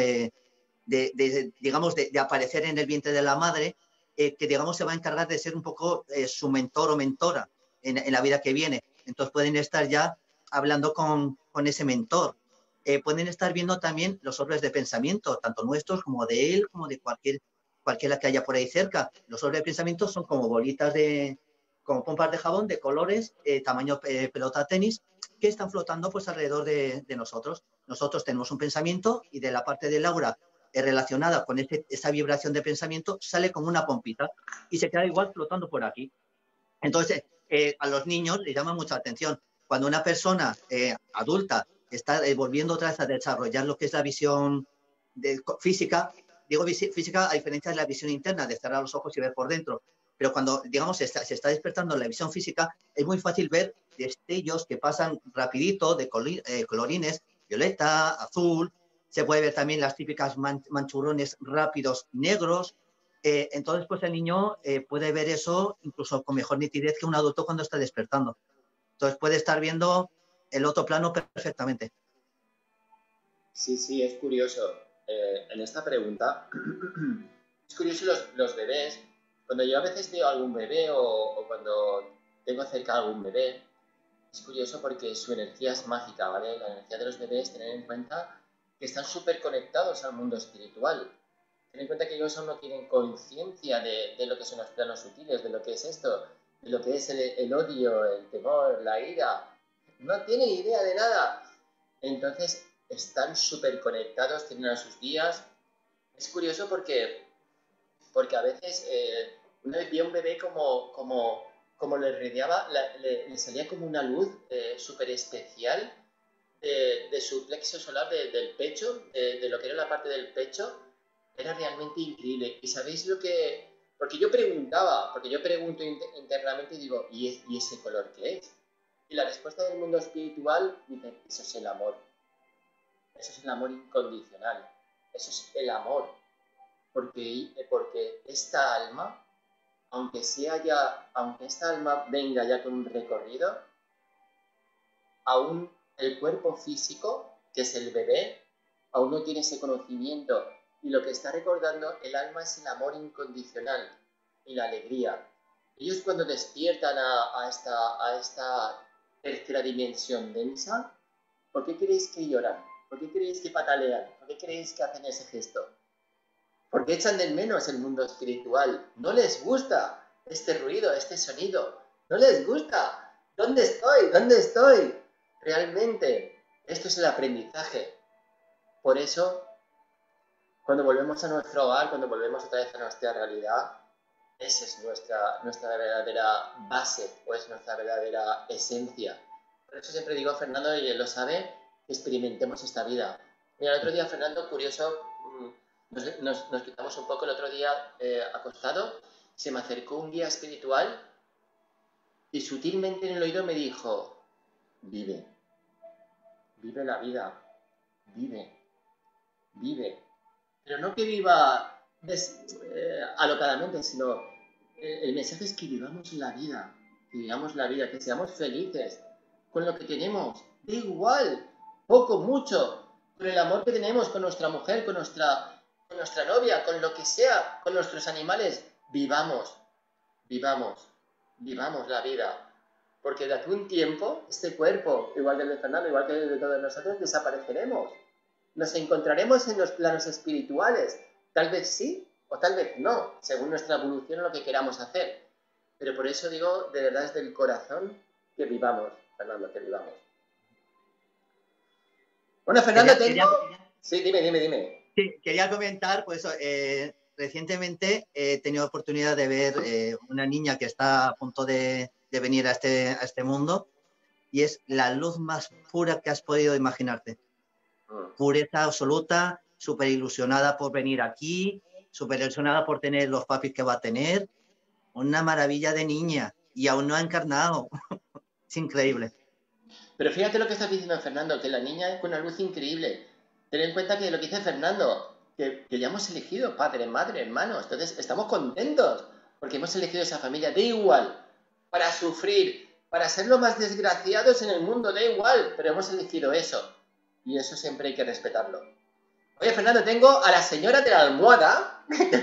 digamos, de aparecer en el vientre de la madre, que digamos se va a encargar de ser un poco su mentor o mentora en la vida que viene. Entonces pueden estar ya hablando con ese mentor. Pueden estar viendo también los orbes de pensamiento, tanto nuestros como de él, como de cualquiera que haya por ahí cerca. Los orbes de pensamiento son como bolitas como pompas de jabón de colores, tamaño pelota tenis, que están flotando pues alrededor de nosotros. Nosotros tenemos un pensamiento y de la parte del aura relacionada con esa vibración de pensamiento sale como una pompita y se queda igual flotando por aquí. Entonces, a los niños les llama mucha atención. Cuando una persona adulta está volviendo otra vez a desarrollar lo que es la visión física, digo física a diferencia de la visión interna, de cerrar los ojos y ver por dentro, pero cuando, digamos, se está despertando la visión física, es muy fácil ver destellos que pasan rapidito de colorines, violeta, azul, se puede ver también las típicas manchurones rápidos negros. Entonces, pues el niño puede ver eso incluso con mejor nitidez que un adulto cuando está despertando. Entonces puede estar viendo el otro plano perfectamente. Sí, sí, es curioso. En esta pregunta, es curioso los bebés. Cuando yo a veces veo a algún bebé o cuando tengo cerca a algún bebé, es curioso porque su energía es mágica, ¿vale? La energía de los bebés, tener en cuenta que están súper conectados al mundo espiritual. Ten en cuenta que ellos aún no tienen conciencia de lo que son los planos sutiles, de lo que es esto, de lo que es el odio, el temor, la ira. No tienen idea de nada. Entonces están súper conectados, tienen a sus días. Es curioso porque a veces una vez vi a un bebé como le rodeaba, le salía como una luz súper especial de su plexo solar, del pecho, de lo que era la parte del pecho. Era realmente increíble. ¿Y sabéis lo que...? Porque yo pregunto internamente y digo, ¿y ese color qué es? Y la respuesta del mundo espiritual dice, eso es el amor. Eso es el amor incondicional. Eso es el amor. Porque esta alma, aunque esta alma venga ya con un recorrido, aún el cuerpo físico, que es el bebé, aún no tiene ese conocimiento. Y lo que está recordando el alma es el amor incondicional y la alegría. Ellos cuando despiertan a esta tercera dimensión densa, ¿por qué creéis que lloran? ¿Por qué creéis que patalean? ¿Por qué creéis que hacen ese gesto? Porque echan de menos el mundo espiritual. No les gusta este ruido, este sonido. No les gusta. ¿Dónde estoy? ¿Dónde estoy? Realmente, esto es el aprendizaje. Por eso, cuando volvemos a nuestro hogar, cuando volvemos otra vez a nuestra realidad, esa es nuestra verdadera base, o es nuestra verdadera esencia. Por eso siempre digo, Fernando, y él lo sabe, que experimentemos esta vida. Mira, el otro día, Fernando, curioso, nos quitamos un poco el otro día acostado, se me acercó un guía espiritual y sutilmente en el oído me dijo, vive la vida, vive. Pero no que viva alocadamente, sino el mensaje es que vivamos la vida, que seamos felices con lo que tenemos, da igual, poco, mucho, con el amor que tenemos con nuestra mujer, con nuestra novia, con lo que sea, con nuestros animales, vivamos la vida. Porque de aquí a un tiempo, este cuerpo, igual que el de Fernando, igual que el de todos nosotros, desapareceremos. Nos encontraremos en los planos espirituales. Tal vez sí o tal vez no, según nuestra evolución o lo que queramos hacer. Pero por eso digo, de verdad, desde el corazón, que vivamos, Fernando, que vivamos. Bueno, Fernando, Sí, dime. Sí, quería comentar, pues recientemente he tenido oportunidad de ver una niña que está a punto de venir a este mundo y es la luz más pura que has podido imaginarte. pureza absoluta, súper ilusionada por venir aquí, súper ilusionada por tener los papis que va a tener. Una maravilla de niña y aún no ha encarnado. Es increíble. Pero fíjate lo que estás diciendo, Fernando, que la niña es con una luz increíble. Ten en cuenta que lo que dice Fernando, que ya hemos elegido padre, madre, hermanos. Entonces estamos contentos porque hemos elegido esa familia. Da igual, para sufrir, para ser los más desgraciados en el mundo, da igual, pero hemos elegido eso. Y eso siempre hay que respetarlo. Oye, Fernando, tengo a la señora de la almohada.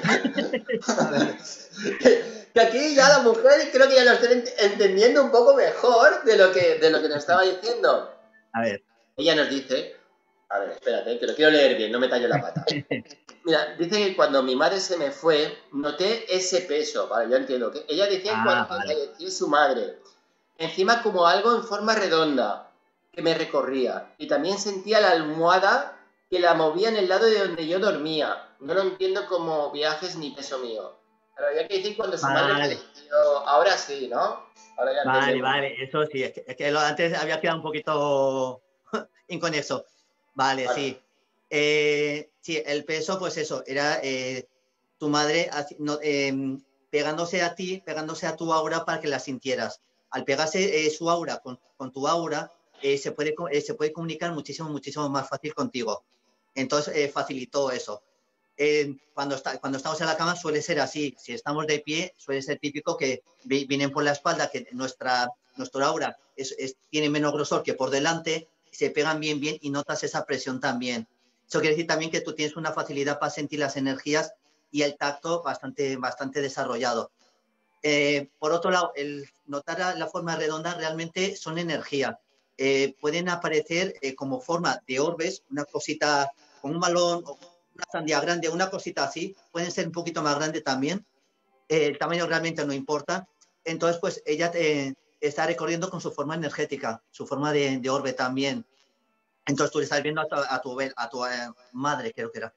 Que aquí ya la mujer creo que ya lo estoy entendiendo un poco mejor de lo que nos estaba diciendo. A ver. Ella nos dice, a ver, espérate, que lo quiero leer bien, no me tallo la pata. Mira, dice que cuando mi madre se me fue, noté ese peso, vale, yo entiendo. Que ella decía cuando falleció su madre, encima como algo en forma redonda, que me recorría. Y también sentía la almohada que la movía en el lado de donde yo dormía. No lo entiendo como viajes ni peso mío. Pero había que decir cuando su madre falleció, ahora sí, ¿no? Ahora ya Vale, eso sí, es que antes había quedado un poquito inconexo. Vale, sí. Sí, el peso, pues eso, era tu madre pegándose a ti, pegándose a tu aura para que la sintieras. Al pegarse su aura con tu aura, se puede comunicar muchísimo, muchísimo más fácil contigo. Entonces, facilitó eso. Cuando estamos en la cama suele ser así. Si estamos de pie, suele ser típico que vienen por la espalda, que nuestro aura tiene menos grosor que por delante, se pegan bien y notas esa presión también. Eso quiere decir también que tú tienes una facilidad para sentir las energías y el tacto bastante, bastante desarrollado. Por otro lado, el notar la forma redonda realmente son energía. Pueden aparecer como forma de orbes, una cosita con un balón, una sandía grande, una cosita así. Pueden ser un poquito más grandes también. El tamaño realmente no importa. Entonces, pues ella está recorriendo con su forma energética, su forma de orbe también. Entonces tú le estás viendo a tu madre, creo que era.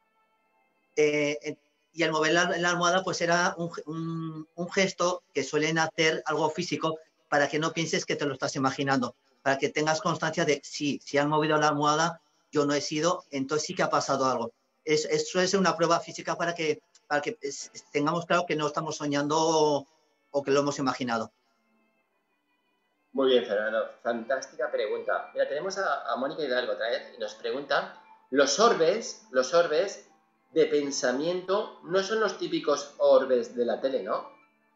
Y al mover la almohada, pues era un gesto que suelen hacer algo físico para que no pienses que te lo estás imaginando, para que tengas constancia de si han movido la almohada, yo no he sido, entonces sí que ha pasado algo. Suele ser una prueba física para que tengamos claro que no estamos soñando o que lo hemos imaginado. Muy bien, Fernando. Fantástica pregunta. Mira, tenemos a Mónica Hidalgo otra vez y nos pregunta, los orbes de pensamiento no son los típicos orbes de la tele, ¿no?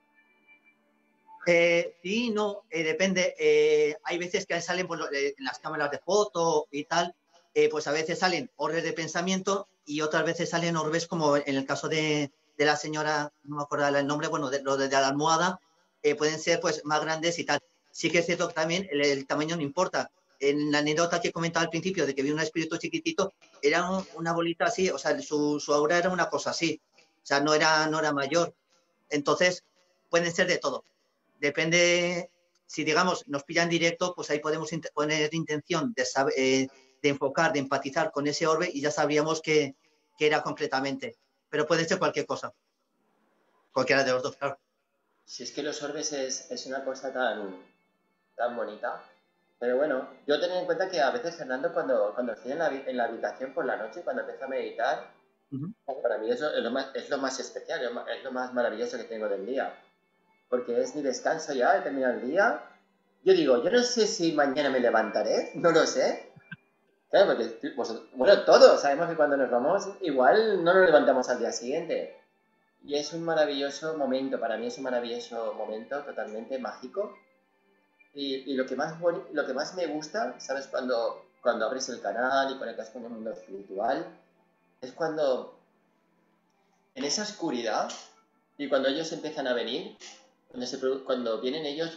Sí, no, depende. Hay veces que salen en las cámaras de foto y tal, pues a veces salen orbes de pensamiento y otras veces salen orbes como en el caso de la señora, no me acuerdo el nombre, bueno, lo de la almohada, pueden ser pues más grandes y tal. Sí que es cierto que también el tamaño no importa. En la anécdota que comentaba al principio de que vi un espíritu chiquitito, era una bolita así, o sea, su aura era una cosa así, o sea, no era mayor. Entonces, pueden ser de todo. Depende, si digamos nos pillan directo, pues ahí podemos poner intención de enfocar, de empatizar con ese orbe y ya sabríamos qué era concretamente. Pero puede ser cualquier cosa, cualquiera de los dos, claro. Si es que los orbes es una cosa tan bonita. Pero bueno, yo tengo en cuenta que a veces, Fernando, cuando estoy en la habitación por la noche, cuando empiezo a meditar, para mí eso es lo más especial, es lo más maravilloso que tengo del día. Porque es mi descanso ya, he terminado el día. Yo digo, yo no sé si mañana me levantaré, no lo sé. Claro, porque bueno, todos sabemos que cuando nos vamos, igual no nos levantamos al día siguiente. Y es un maravilloso momento, para mí es un maravilloso momento totalmente mágico. Y lo que más me gusta, ¿sabes? Cuando abres el canal y conectas con el mundo espiritual, es cuando en esa oscuridad y cuando ellos empiezan a venir, cuando vienen ellos,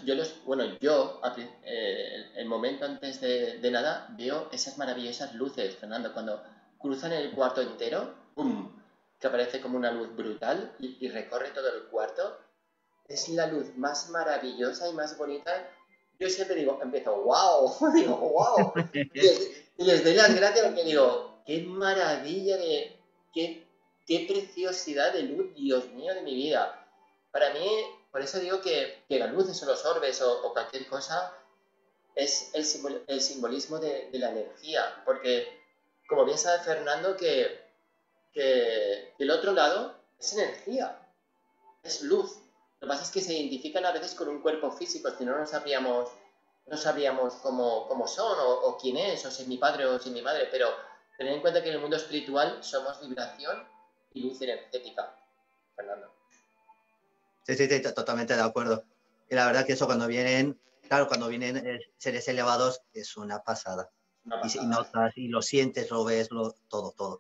el momento antes de nada, veo esas maravillosas luces, Fernando, cuando cruzan el cuarto entero, ¡pum!, que aparece como una luz brutal y recorre todo el cuarto. Es la luz más maravillosa y más bonita. Yo siempre empiezo, wow, digo, wow. Y les doy las gracias porque digo, qué maravilla qué preciosidad de luz, Dios mío, de mi vida. Para mí, por eso digo que las luces o los orbes o cualquier cosa es el simbolismo de la energía, porque como bien sabe Fernando, que el otro lado es energía, es luz. Lo que pasa es que se identifican a veces con un cuerpo físico, si no, no sabríamos cómo son o quién es, o si es mi padre o si es mi madre, pero tened en cuenta que en el mundo espiritual somos vibración y luz energética, Fernando. Sí, sí, sí, totalmente de acuerdo. Y la verdad que eso cuando vienen, claro, cuando vienen seres elevados es una pasada. Una Y pasada. notas, y lo sientes, lo ves, todo, todo.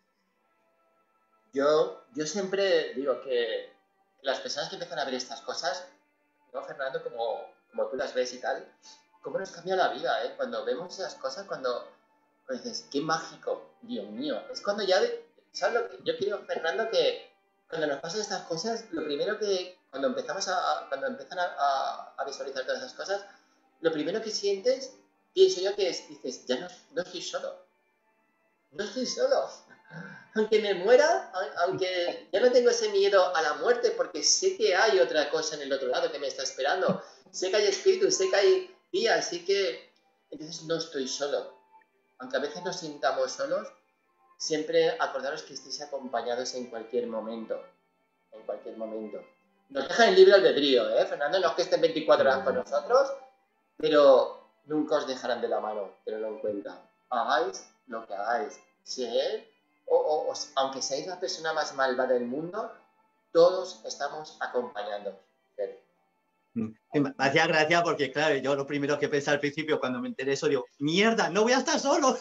Yo siempre digo que las personas que empiezan a ver estas cosas, ¿no, Fernando? Como tú las ves y tal, cómo nos cambia la vida, ¿eh? Cuando vemos esas cosas, cuando dices, qué mágico, Dios mío. Es cuando ya, ¿sabes lo que yo quiero, Fernando? Que cuando nos pasan estas cosas, lo primero que, cuando empiezan a visualizar todas esas cosas, lo primero que sientes, pienso yo que es, dices, ya no estoy solo, no estoy solo. Aunque me muera, aunque ya no tengo ese miedo a la muerte, porque sé que hay otra cosa en el otro lado que me está esperando. Sé que hay espíritus, sé que hay días, sé que... Entonces no estoy solo. Aunque a veces nos sintamos solos, siempre acordaros que estéis acompañados en cualquier momento. En cualquier momento. Nos dejan el libre albedrío, ¿eh, Fernando? No es que estén 24 horas con nosotros, pero nunca os dejarán de la mano, tenedlo en cuenta. Hagáis lo que hagáis. Si él, aunque seáis la persona más malvada del mundo, todos estamos acompañando. Sí, me hacía gracia porque, claro, yo lo primero que pensé al principio cuando me enteré eso, digo, ¡mierda, no voy a estar solo!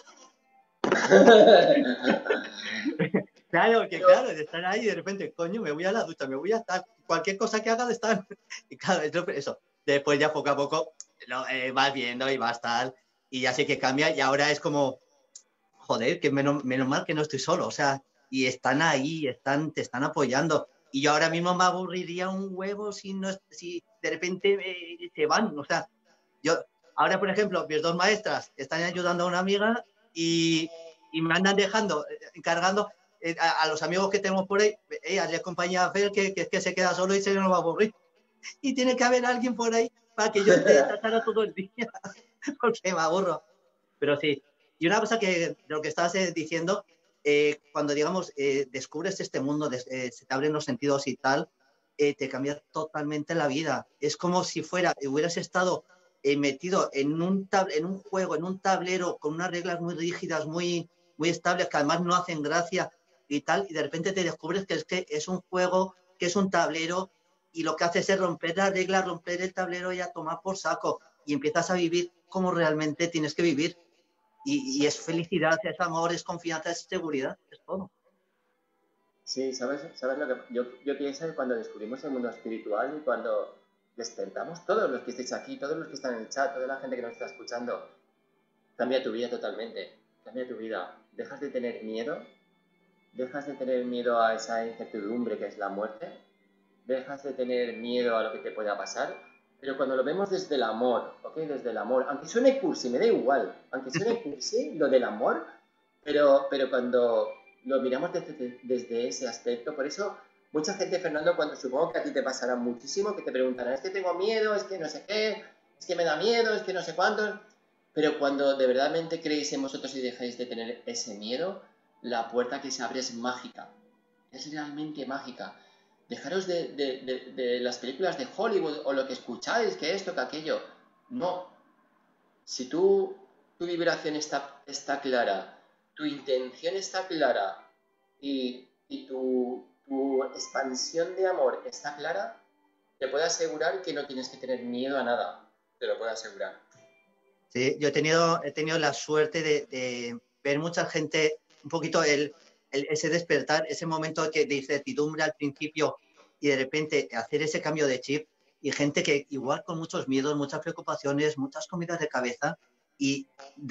Claro, que Pero, claro, de estar ahí y de repente, coño, me voy a la ducha, me voy a estar, cualquier cosa que haga de estar. Y claro, eso. Después ya poco a poco vas viendo y vas tal, y ya sé que cambia y ahora es como, joder, que menos mal que no estoy solo, o sea, y están ahí, te están apoyando. Y yo ahora mismo me aburriría un huevo si de repente se van, o sea, yo, ahora por ejemplo, mis dos maestras están ayudando a una amiga y me andan dejando, encargando a los amigos que tenemos por ahí, hazle compañía a Fer que se queda solo y se nos va a aburrir. Y tiene que haber alguien por ahí para que yo esté tratando todo el día, porque me aburro. Pero sí, y una cosa que de lo que estabas diciendo, cuando digamos descubres este mundo, se te abren los sentidos y tal, te cambia totalmente la vida. Es como si hubieras estado metido en un juego, en un tablero con unas reglas muy rígidas, muy estables, que además no hacen gracia y tal, y de repente te descubres que es un juego, que es un tablero, y lo que haces es romper las reglas, romper el tablero y a tomar por saco, y empiezas a vivir como realmente tienes que vivir. Y es felicidad, es amor, es confianza, es seguridad, es todo. sí, ¿sabes lo que yo pienso que cuando descubrimos el mundo espiritual y cuando despertamos, todos los que estéis aquí, todos los que están en el chat, toda la gente que nos está escuchando, cambia tu vida totalmente, cambia tu vida. Dejas de tener miedo a esa incertidumbre que es la muerte, dejas de tener miedo a lo que te pueda pasar, pero cuando lo vemos desde el amor, ¿ok? Desde el amor, aunque suene cursi, me da igual, aunque suene cursi lo del amor, pero cuando lo miramos desde ese aspecto, por eso mucha gente, Fernando, cuando supongo que a ti te pasará muchísimo, que te preguntarán, es que tengo miedo, es que no sé qué, es que me da miedo, es que no sé cuánto, pero cuando de verdadmente creéis en vosotros y dejáis de tener ese miedo, la puerta que se abre es mágica, es realmente mágica. Dejaros de las películas de Hollywood o lo que escucháis, que esto, que aquello. No. Si tu vibración está clara, tu intención está clara y tu expansión de amor está clara, te puedo asegurar que no tienes que tener miedo a nada. Te lo puedo asegurar. Sí, yo he tenido la suerte de ver mucha gente, un poquito ese despertar, ese momento de incertidumbre al principio y de repente hacer ese cambio de chip y gente que igual con muchos miedos, muchas preocupaciones, muchas comidas de cabeza y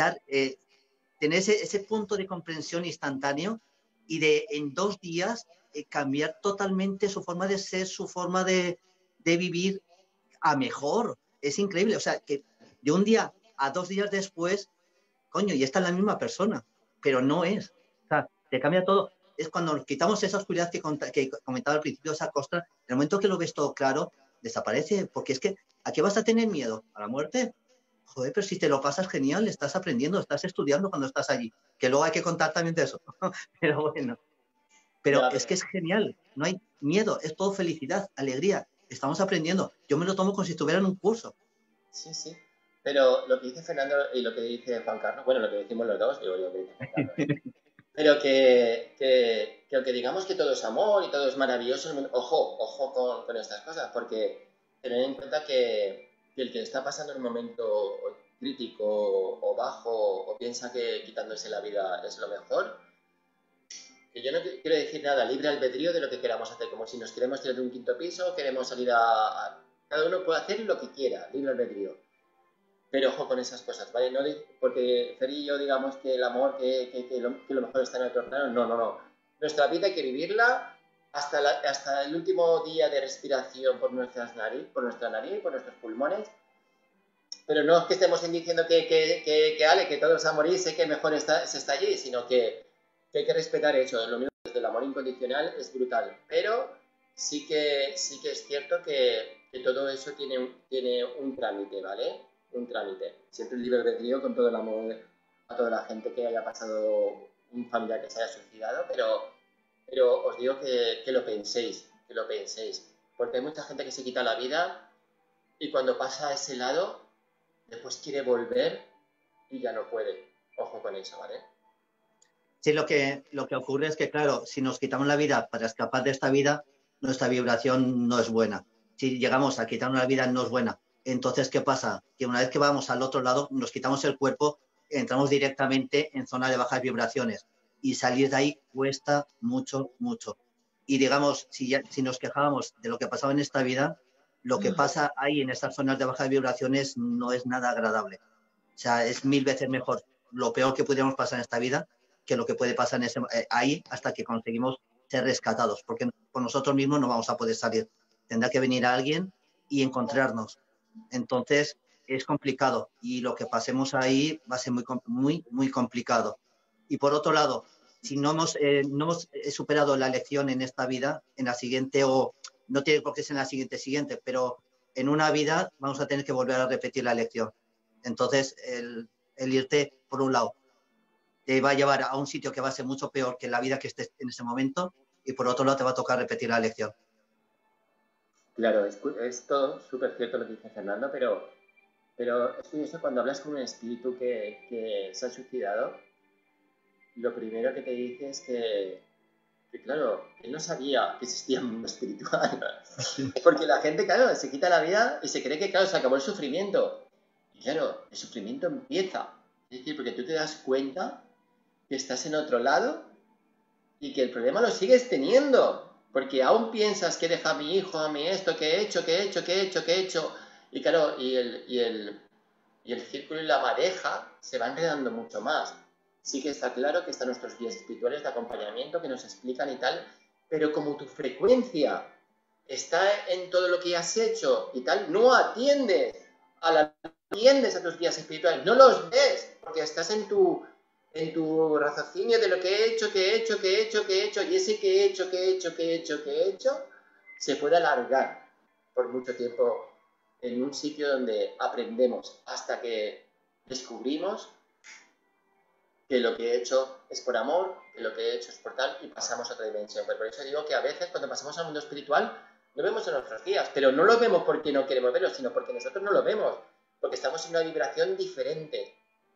tener ese punto de comprensión instantáneo y de en 2 días cambiar totalmente su forma de ser, su forma de vivir a mejor. Es increíble, o sea, que de un día a 2 días después, coño, y esta es la misma persona, pero no es. O sea, te cambia todo. Es cuando nos quitamos esa oscuridad que comentaba al principio, esa costra, en el momento que lo ves todo claro, desaparece, porque es que, ¿a qué vas a tener miedo? ¿A la muerte? joder, pero si te lo pasas genial, estás aprendiendo, estás estudiando cuando estás allí. Que luego hay que contar también de eso. Pero bueno, pero Ya, es que es genial, no hay miedo, es todo felicidad, alegría, estamos aprendiendo. Yo me lo tomo como si estuviera en un curso. sí, sí. Pero lo que dice Fernando y lo que dice Juan Carlos, bueno, lo que decimos los dos, digo yo que dice Juan Carlos, ¿eh? Pero que aunque digamos que todo es amor y todo es maravilloso, ojo con estas cosas, porque tener en cuenta que el que está pasando en un momento crítico o bajo o piensa que quitándose la vida es lo mejor, que yo no quiero decir nada, libre albedrío de lo que queramos hacer, como si nos queremos tirar de un quinto piso, queremos salir cada uno puede hacer lo que quiera, libre albedrío. Pero ojo con esas cosas, ¿vale? No porque Fer y yo digamos que el amor, que lo mejor está en otro plano, no, no, no. Nuestra vida hay que vivirla hasta el último día de respiración por nuestra nariz, por nuestros pulmones, pero no es que estemos diciendo Ale, que todos a morir, sé que mejor se está allí, sino que hay que respetar eso. Lo mismo desde el amor incondicional es brutal, pero sí que es cierto que todo eso tiene un trámite, ¿vale? Un trámite. Siempre el libre albedrío con todo el amor a toda la gente que haya pasado un familiar que se haya suicidado, pero os digo que lo penséis, porque hay mucha gente que se quita la vida y cuando pasa a ese lado, después quiere volver y ya no puede. Ojo con eso, ¿vale? Sí, lo que ocurre es que, claro, si nos quitamos la vida para escapar de esta vida, nuestra vibración no es buena. Si llegamos a quitarnos la vida, no es buena. Entonces, ¿qué pasa? Que una vez que vamos al otro lado, nos quitamos el cuerpo, entramos directamente en zona de bajas vibraciones y salir de ahí cuesta mucho, mucho. Y digamos, si nos quejábamos de lo que pasaba en esta vida, lo que pasa ahí en estas zonas de bajas vibraciones no es nada agradable. O sea, es 1000 veces mejor lo peor que pudiéramos pasar en esta vida que lo que puede pasar ahí hasta que conseguimos ser rescatados, porque por nosotros mismos no vamos a poder salir. Tendrá que venir alguien y encontrarnos. Entonces, es complicado y lo que pasemos ahí va a ser muy complicado. Y por otro lado, si no hemos superado la lección en esta vida, en la siguiente, o no tiene por qué ser en la siguiente, pero en una vida vamos a tener que volver a repetir la lección. Entonces, el irte, por un lado, te va a llevar a un sitio que va a ser mucho peor que la vida que estés en ese momento y por otro lado te va a tocar repetir la lección. Claro, es todo súper cierto lo que dice Fernando, pero es curioso cuando hablas con un espíritu que se ha suicidado, lo primero que te dice es que claro, él no sabía que existía un mundo espiritual. Porque la gente, claro, se quita la vida y se cree que, claro, se acabó el sufrimiento. Y claro, el sufrimiento empieza. Es decir, porque tú te das cuenta que estás en otro lado y que el problema lo sigues teniendo. Porque aún piensas que deja a mi hijo, a mí esto, que he hecho. Y claro, y el círculo y la madeja se va enredando mucho más. Sí que está claro que están nuestros guías espirituales de acompañamiento que nos explican y tal, pero como tu frecuencia está en todo lo que has hecho y tal, no atiendes atiendes a tus guías espirituales, no los ves, porque estás en tu raciocinio de lo que he hecho, y ese que he hecho, se puede alargar por mucho tiempo en un sitio donde aprendemos hasta que descubrimos que lo que he hecho es por amor, que lo que he hecho es por tal, y pasamos a otra dimensión. Pero por eso digo que a veces cuando pasamos al mundo espiritual lo vemos en nuestros días, pero no lo vemos porque no queremos verlo, sino porque nosotros no lo vemos, porque estamos en una vibración diferente.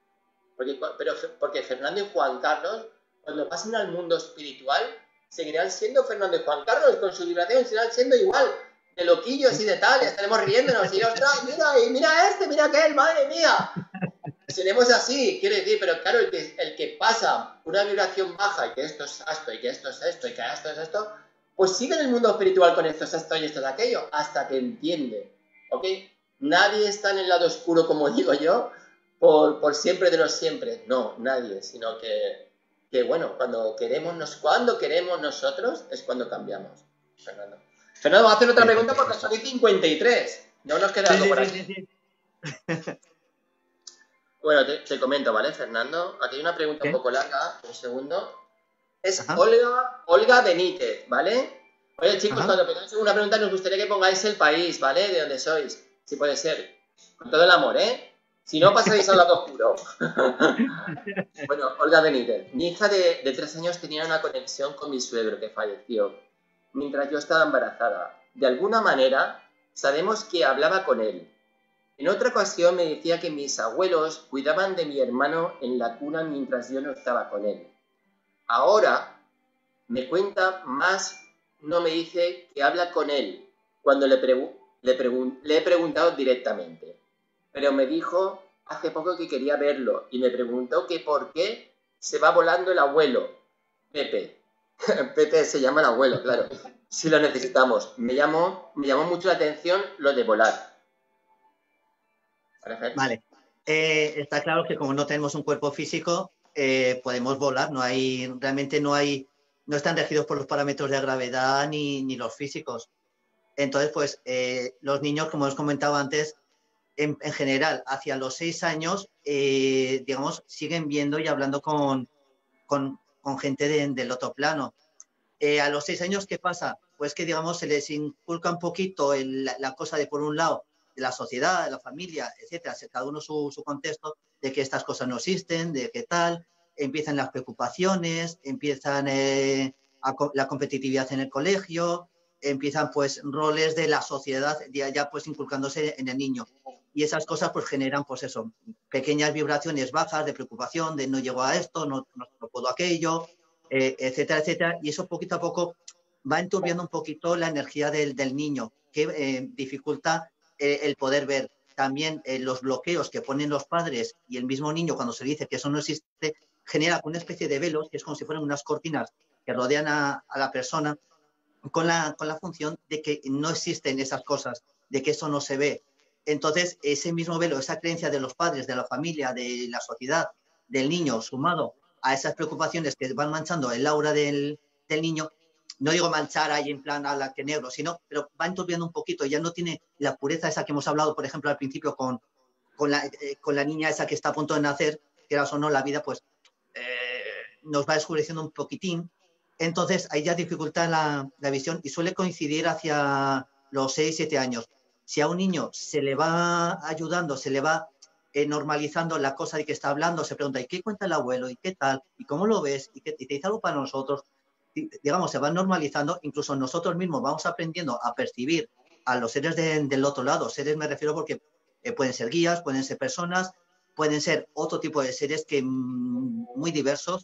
Porque Fernando y Juan Carlos, cuando pasen al mundo espiritual, seguirán siendo Fernando y Juan Carlos, con su vibración seguirán siendo igual, de loquillos y de tal, y estaremos riéndonos, y ostras, mira aquel, madre mía. Seremos así, quiero decir, pero claro, el que pasa una vibración baja y que esto es esto, y que esto es esto, y que esto es esto, pues sigue en el mundo espiritual con esto es esto y esto es aquello, hasta que entiende, ¿ok? Nadie está en el lado oscuro, como digo yo, por siempre de los siempre. No, nadie, sino que bueno, cuando queremos nosotros es cuando cambiamos. Fernando, vamos a hacer otra pregunta porque son 53. No nos queda algo por aquí. Sí. Bueno, te comento, ¿vale, Fernando? Aquí hay una pregunta un poco larga, un segundo. Es Ajá. Olga Benítez, ¿vale? Oye, chicos, Ajá. cuando pongáis una pregunta nos gustaría que pongáis el país, ¿vale? De donde sois, si puede ser. Con todo el amor, ¿eh? Si no, pasáis al lado oscuro. Bueno, Olga Benítez. Mi hija de 3 años tenía una conexión con mi suegro que falleció mientras yo estaba embarazada. De alguna manera, sabemos que hablaba con él. En otra ocasión me decía que mis abuelos cuidaban de mi hermano en la cuna mientras yo no estaba con él. Ahora me cuenta más, no me dice que habla con él cuando le he preguntado directamente. Pero me dijo hace poco que quería verlo y me preguntó que por qué se va volando el abuelo. Pepe. Pepe se llama el abuelo, claro. Si lo necesitamos. Me llamó mucho la atención lo de volar. Vale. Está claro que como no tenemos un cuerpo físico, podemos volar. Realmente no están regidos por los parámetros de gravedad ni los físicos. Entonces, pues, los niños, como os comentaba antes, en general, hacia los 6 años, digamos, siguen viendo y hablando con gente del otro plano. A los 6 años, ¿qué pasa? Pues que, digamos, se les inculca un poquito la cosa de, por un lado, de la sociedad, de la familia, etcétera, cada uno su contexto, de que estas cosas no existen, de qué tal, empiezan las preocupaciones, empiezan la competitividad en el colegio, empiezan pues roles de la sociedad ya pues inculcándose en el niño. Y esas cosas pues generan pues eso, pequeñas vibraciones bajas de preocupación, de no llego a esto, no puedo aquello, etcétera, etcétera. Y eso poquito a poco va enturbiando un poquito la energía del niño, que dificulta el poder ver. También los bloqueos que ponen los padres y el mismo niño cuando se dice que eso no existe, genera una especie de velos, que es como si fueran unas cortinas que rodean a la persona, con la función de que no existen esas cosas, de que eso no se ve. Entonces, ese mismo velo, esa creencia de los padres, de la familia, de la sociedad, del niño, sumado a esas preocupaciones que van manchando el aura del niño, no digo manchar ahí en plan a la que negro, pero va enturbiando un poquito, ya no tiene la pureza esa que hemos hablado, por ejemplo, al principio con la niña esa que está a punto de nacer, quieras o no, la vida pues nos va oscureciendo un poquitín. Entonces, ahí ya dificulta la visión y suele coincidir hacia los 6, 7 años. Si a un niño se le va ayudando, se le va normalizando la cosa de que está hablando, se pregunta, ¿y qué cuenta el abuelo? ¿Y qué tal? ¿Y cómo lo ves? ¿Y te dice algo para nosotros? Digamos, se va normalizando, incluso nosotros mismos vamos aprendiendo a percibir a los seres del otro lado. Seres me refiero porque pueden ser guías, pueden ser personas, pueden ser otro tipo de seres que muy diversos.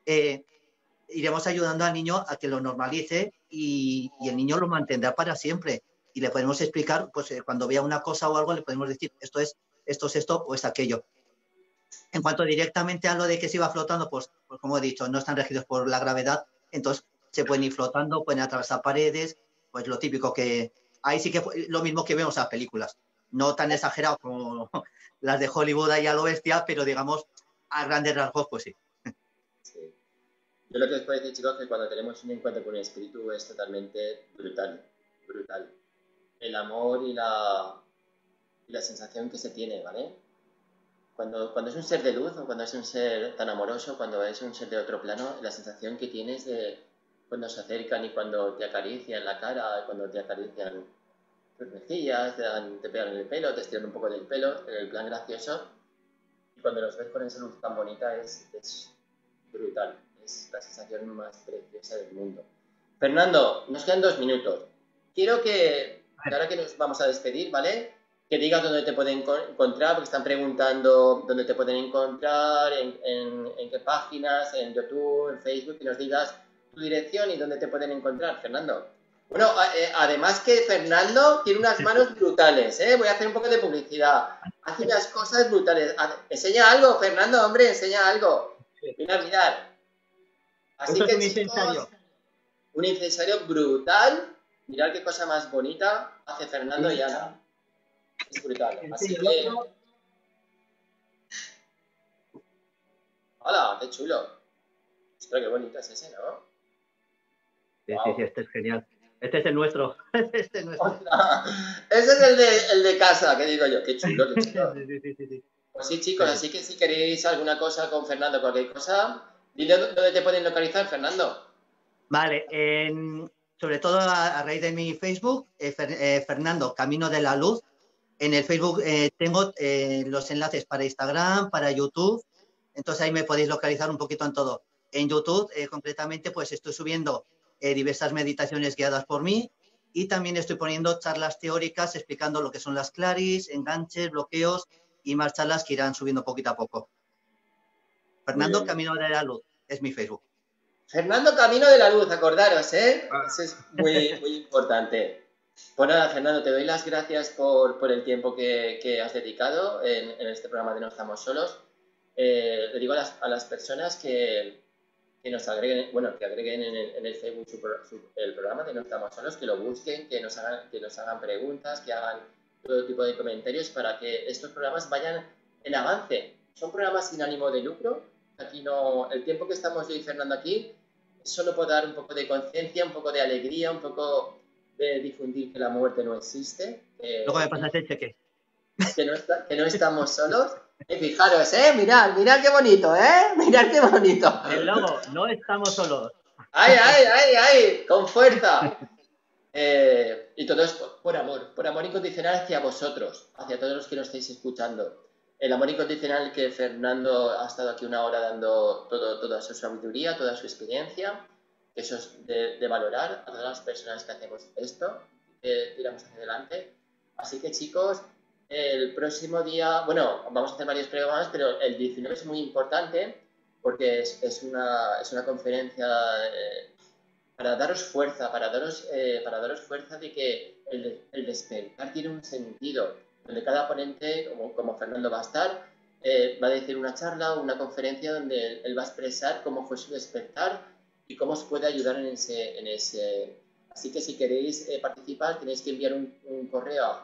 Iremos ayudando al niño a que lo normalice y el niño lo mantendrá para siempre. Y le podemos explicar, pues cuando vea una cosa o algo, le podemos decir, esto es esto o es aquello. En cuanto directamente a lo de que se iba flotando, pues como he dicho, no están regidos por la gravedad, entonces se pueden ir flotando, pueden atravesar paredes, pues lo típico que... Ahí sí que lo mismo que vemos en las películas, no tan exagerado como las de Hollywood ahí a lo bestia, pero digamos, a grandes rasgos, pues sí. Sí. Yo lo que os puedo decir, chicos, que cuando tenemos un encuentro con el espíritu es totalmente brutal, brutal. El amor y la sensación que se tiene, ¿vale? Cuando es un ser de luz o cuando es un ser tan amoroso, cuando es un ser de otro plano, la sensación que tienes de cuando se acercan y cuando te acarician la cara, cuando te acarician tus mejillas, te pegan en el pelo, te estiran un poco del pelo, en el plan gracioso, y cuando los ves con esa luz tan bonita es brutal, es la sensación más preciosa del mundo. Fernando, nos quedan 2 minutos. Quiero que, ahora que nos vamos a despedir, ¿vale? Que digas dónde te pueden encontrar, porque están preguntando dónde te pueden encontrar, en qué páginas, en YouTube, en Facebook, que nos digas tu dirección y dónde te pueden encontrar, Fernando. Bueno, además que Fernando tiene unas manos brutales, ¿eh? Voy a hacer un poco de publicidad. Hace unas cosas brutales. Enseña algo, Fernando, hombre, enseña algo. Mirad, mirad. Así Esto que, es un chicos, incensario. un incensario brutal. Mirad qué cosa más bonita hace Fernando y Ana. Es brutal. Así que... ¡Hala! ¡Qué chulo! Ostras, qué bonito es ese, ¿no? Sí, Wow. sí, sí, este es genial. Este es el nuestro. Este es nuestro. Ese es el de casa, que digo yo. Qué chulo, qué chulo. Sí. Pues sí, chicos, así que si queréis alguna cosa con Fernando, cualquier cosa, dile dónde te pueden localizar, Fernando. Vale, sobre todo a raíz de mi Facebook, Fernando Camino de la Luz, En el Facebook tengo los enlaces para Instagram, para YouTube, entonces ahí me podéis localizar un poquito en todo. En YouTube, concretamente, pues estoy subiendo diversas meditaciones guiadas por mí y también estoy poniendo charlas teóricas explicando lo que son las claris, enganches, bloqueos y más charlas que irán subiendo poquito a poco. Muy Fernando bien. Camino de la Luz es mi Facebook. Fernando Camino de la Luz, acordaros, ¿eh? Eso es muy, muy importante. Pues nada, Fernando, te doy las gracias por el tiempo que has dedicado en este programa de No Estamos Solos. Le digo a las personas que nos agreguen, bueno, que agreguen en el Facebook el programa de No Estamos Solos, que lo busquen, que nos hagan preguntas, que hagan todo tipo de comentarios para que estos programas vayan en avance. Son programas sin ánimo de lucro. Aquí no, el tiempo que estamos yo y Fernando aquí solo puedo dar un poco de conciencia, un poco de alegría, un poco de difundir que la muerte no existe, Luego me pasas el cheque. que no estamos solos. Fijaros, mirad qué bonito, mirad qué bonito. El logo, no estamos solos. ¡Ay, ay, ay, ay! ¡Con fuerza! Y todo es por amor incondicional hacia vosotros, hacia todos los que nos estáis escuchando. El amor incondicional que Fernando ha estado aquí una hora dando toda su sabiduría, toda su experiencia, que eso es de valorar a todas las personas que hacemos esto, que tiramos hacia adelante. Así que chicos, el próximo día, bueno, vamos a hacer varios programas, pero el 19 es muy importante porque es una conferencia para daros fuerza, para daros fuerza de que el despertar tiene un sentido, donde cada ponente, como Fernando va a estar, va a decir una charla o una conferencia donde él va a expresar cómo fue su despertar y cómo os puede ayudar en ese. Así que si queréis participar, tenéis que enviar un correo a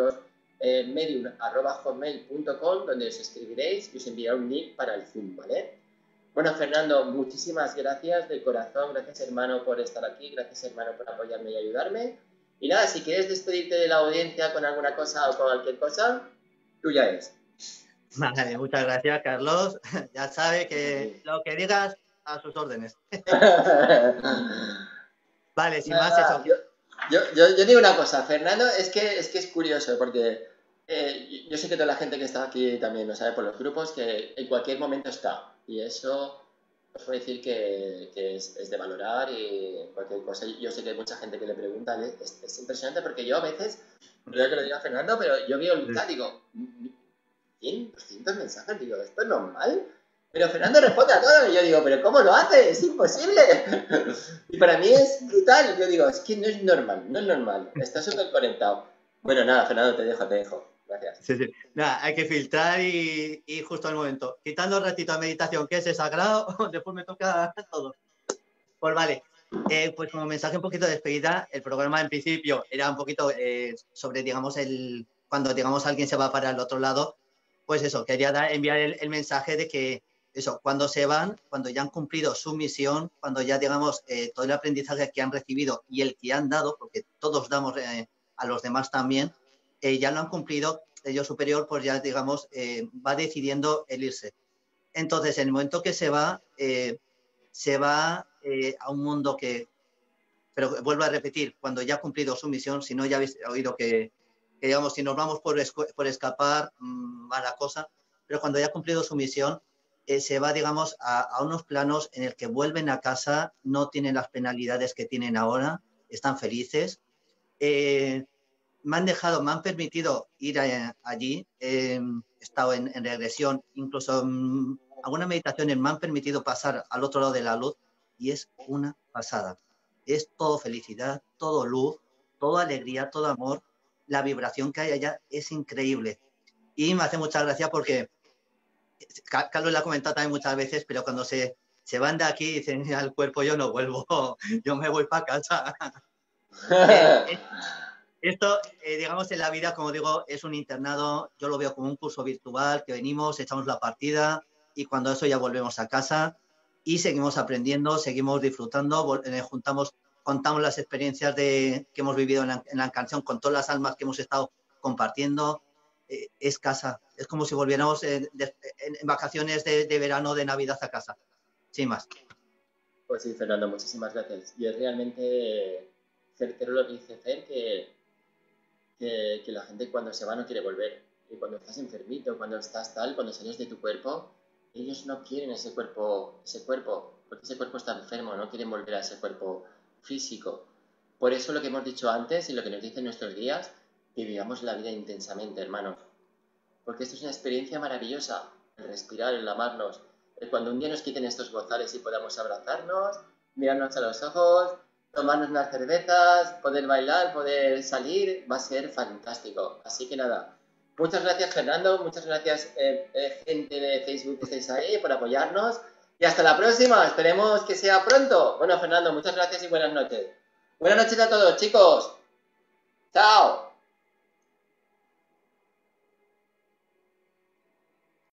juancarlosmedium@hotmail.com donde os escribiréis y os enviaré un link para el Zoom, ¿vale? Bueno, Fernando, muchísimas gracias de corazón. Gracias, hermano, por estar aquí. Gracias, hermano, por apoyarme y ayudarme. Y nada, si quieres despedirte de la audiencia con alguna cosa o con cualquier cosa, tuya es. Vale, muchas gracias, Carlos. Ya sabe que lo que digas, a sus órdenes. Vale, sin más eso. Yo digo una cosa, Fernando, es que es curioso, porque yo sé que toda la gente que está aquí también lo sabe por los grupos, que en cualquier momento está. Y eso os puedo decir que es de valorar y cualquier cosa. Yo sé que hay mucha gente que le pregunta, es impresionante porque yo a veces, perdón que lo diga Fernando, pero yo veo el chat y digo, 100, 200 mensajes, digo, ¿esto es normal? Pero Fernando responde a todo y yo digo, ¿pero cómo lo hace? Es imposible. Y para mí es brutal. Yo digo, es que no es normal. Está súper conectado. Bueno, nada, Fernando, te dejo. Gracias. Sí, sí. Nada, hay que filtrar y justo al momento. Quitando un ratito de meditación, que es sagrado, después me toca todo. Pues vale. Pues como mensaje un poquito de despedida, el programa en principio era un poquito sobre, digamos, cuando, digamos, alguien se va para el otro lado, pues eso, quería enviar el mensaje de que eso, cuando se van, cuando ya han cumplido su misión, cuando ya, digamos, todo el aprendizaje que han recibido y el que han dado, porque todos damos a los demás también, ya lo han cumplido, el yo superior, pues ya, digamos, va decidiendo el irse. Entonces, en el momento que se va a un mundo que, pero vuelvo a repetir, cuando ya ha cumplido su misión, si no ya habéis oído que digamos, si nos vamos por escapar, mala cosa, pero cuando ya ha cumplido su misión, se va, digamos, a unos planos en el que vuelven a casa, no tienen las penalidades que tienen ahora, están felices. Me han permitido ir allí, he estado en regresión, incluso algunas meditaciones me han permitido pasar al otro lado de la luz y es una pasada. Es todo felicidad, todo luz, toda alegría, todo amor. La vibración que hay allá es increíble. Y me hace mucha gracia porque Carlos lo ha comentado también muchas veces, pero cuando se van de aquí y dicen al cuerpo yo no vuelvo, yo me voy para casa. Esto, digamos, en la vida, como digo, es un internado, yo lo veo como un curso virtual, que venimos, echamos la partida y cuando eso ya volvemos a casa y seguimos aprendiendo, seguimos disfrutando, contamos las experiencias que hemos vivido en la canción con todas las almas que hemos estado compartiendo. Es casa, es como si volviéramos en vacaciones de verano, de Navidad a casa, sin más. Pues sí, Fernando, muchísimas gracias. Y es realmente certero lo que dice Fer, que que la gente cuando se va no quiere volver. Y cuando estás enfermito, cuando estás tal, cuando sales de tu cuerpo, ellos no quieren ese cuerpo, porque ese cuerpo está enfermo, no quieren volver a ese cuerpo físico. Por eso lo que hemos dicho antes y lo que nos dicen nuestros guías, que vivamos la vida intensamente, hermanos. Porque esto es una experiencia maravillosa, el respirar, el amarnos. Cuando un día nos quiten estos bozales y podamos abrazarnos, mirarnos a los ojos, tomarnos unas cervezas, poder bailar, poder salir, va a ser fantástico. Así que nada, muchas gracias Fernando, muchas gracias gente de Facebook que estáis ahí por apoyarnos y hasta la próxima, esperemos que sea pronto. Bueno Fernando, muchas gracias y buenas noches. Buenas noches a todos chicos. Chao.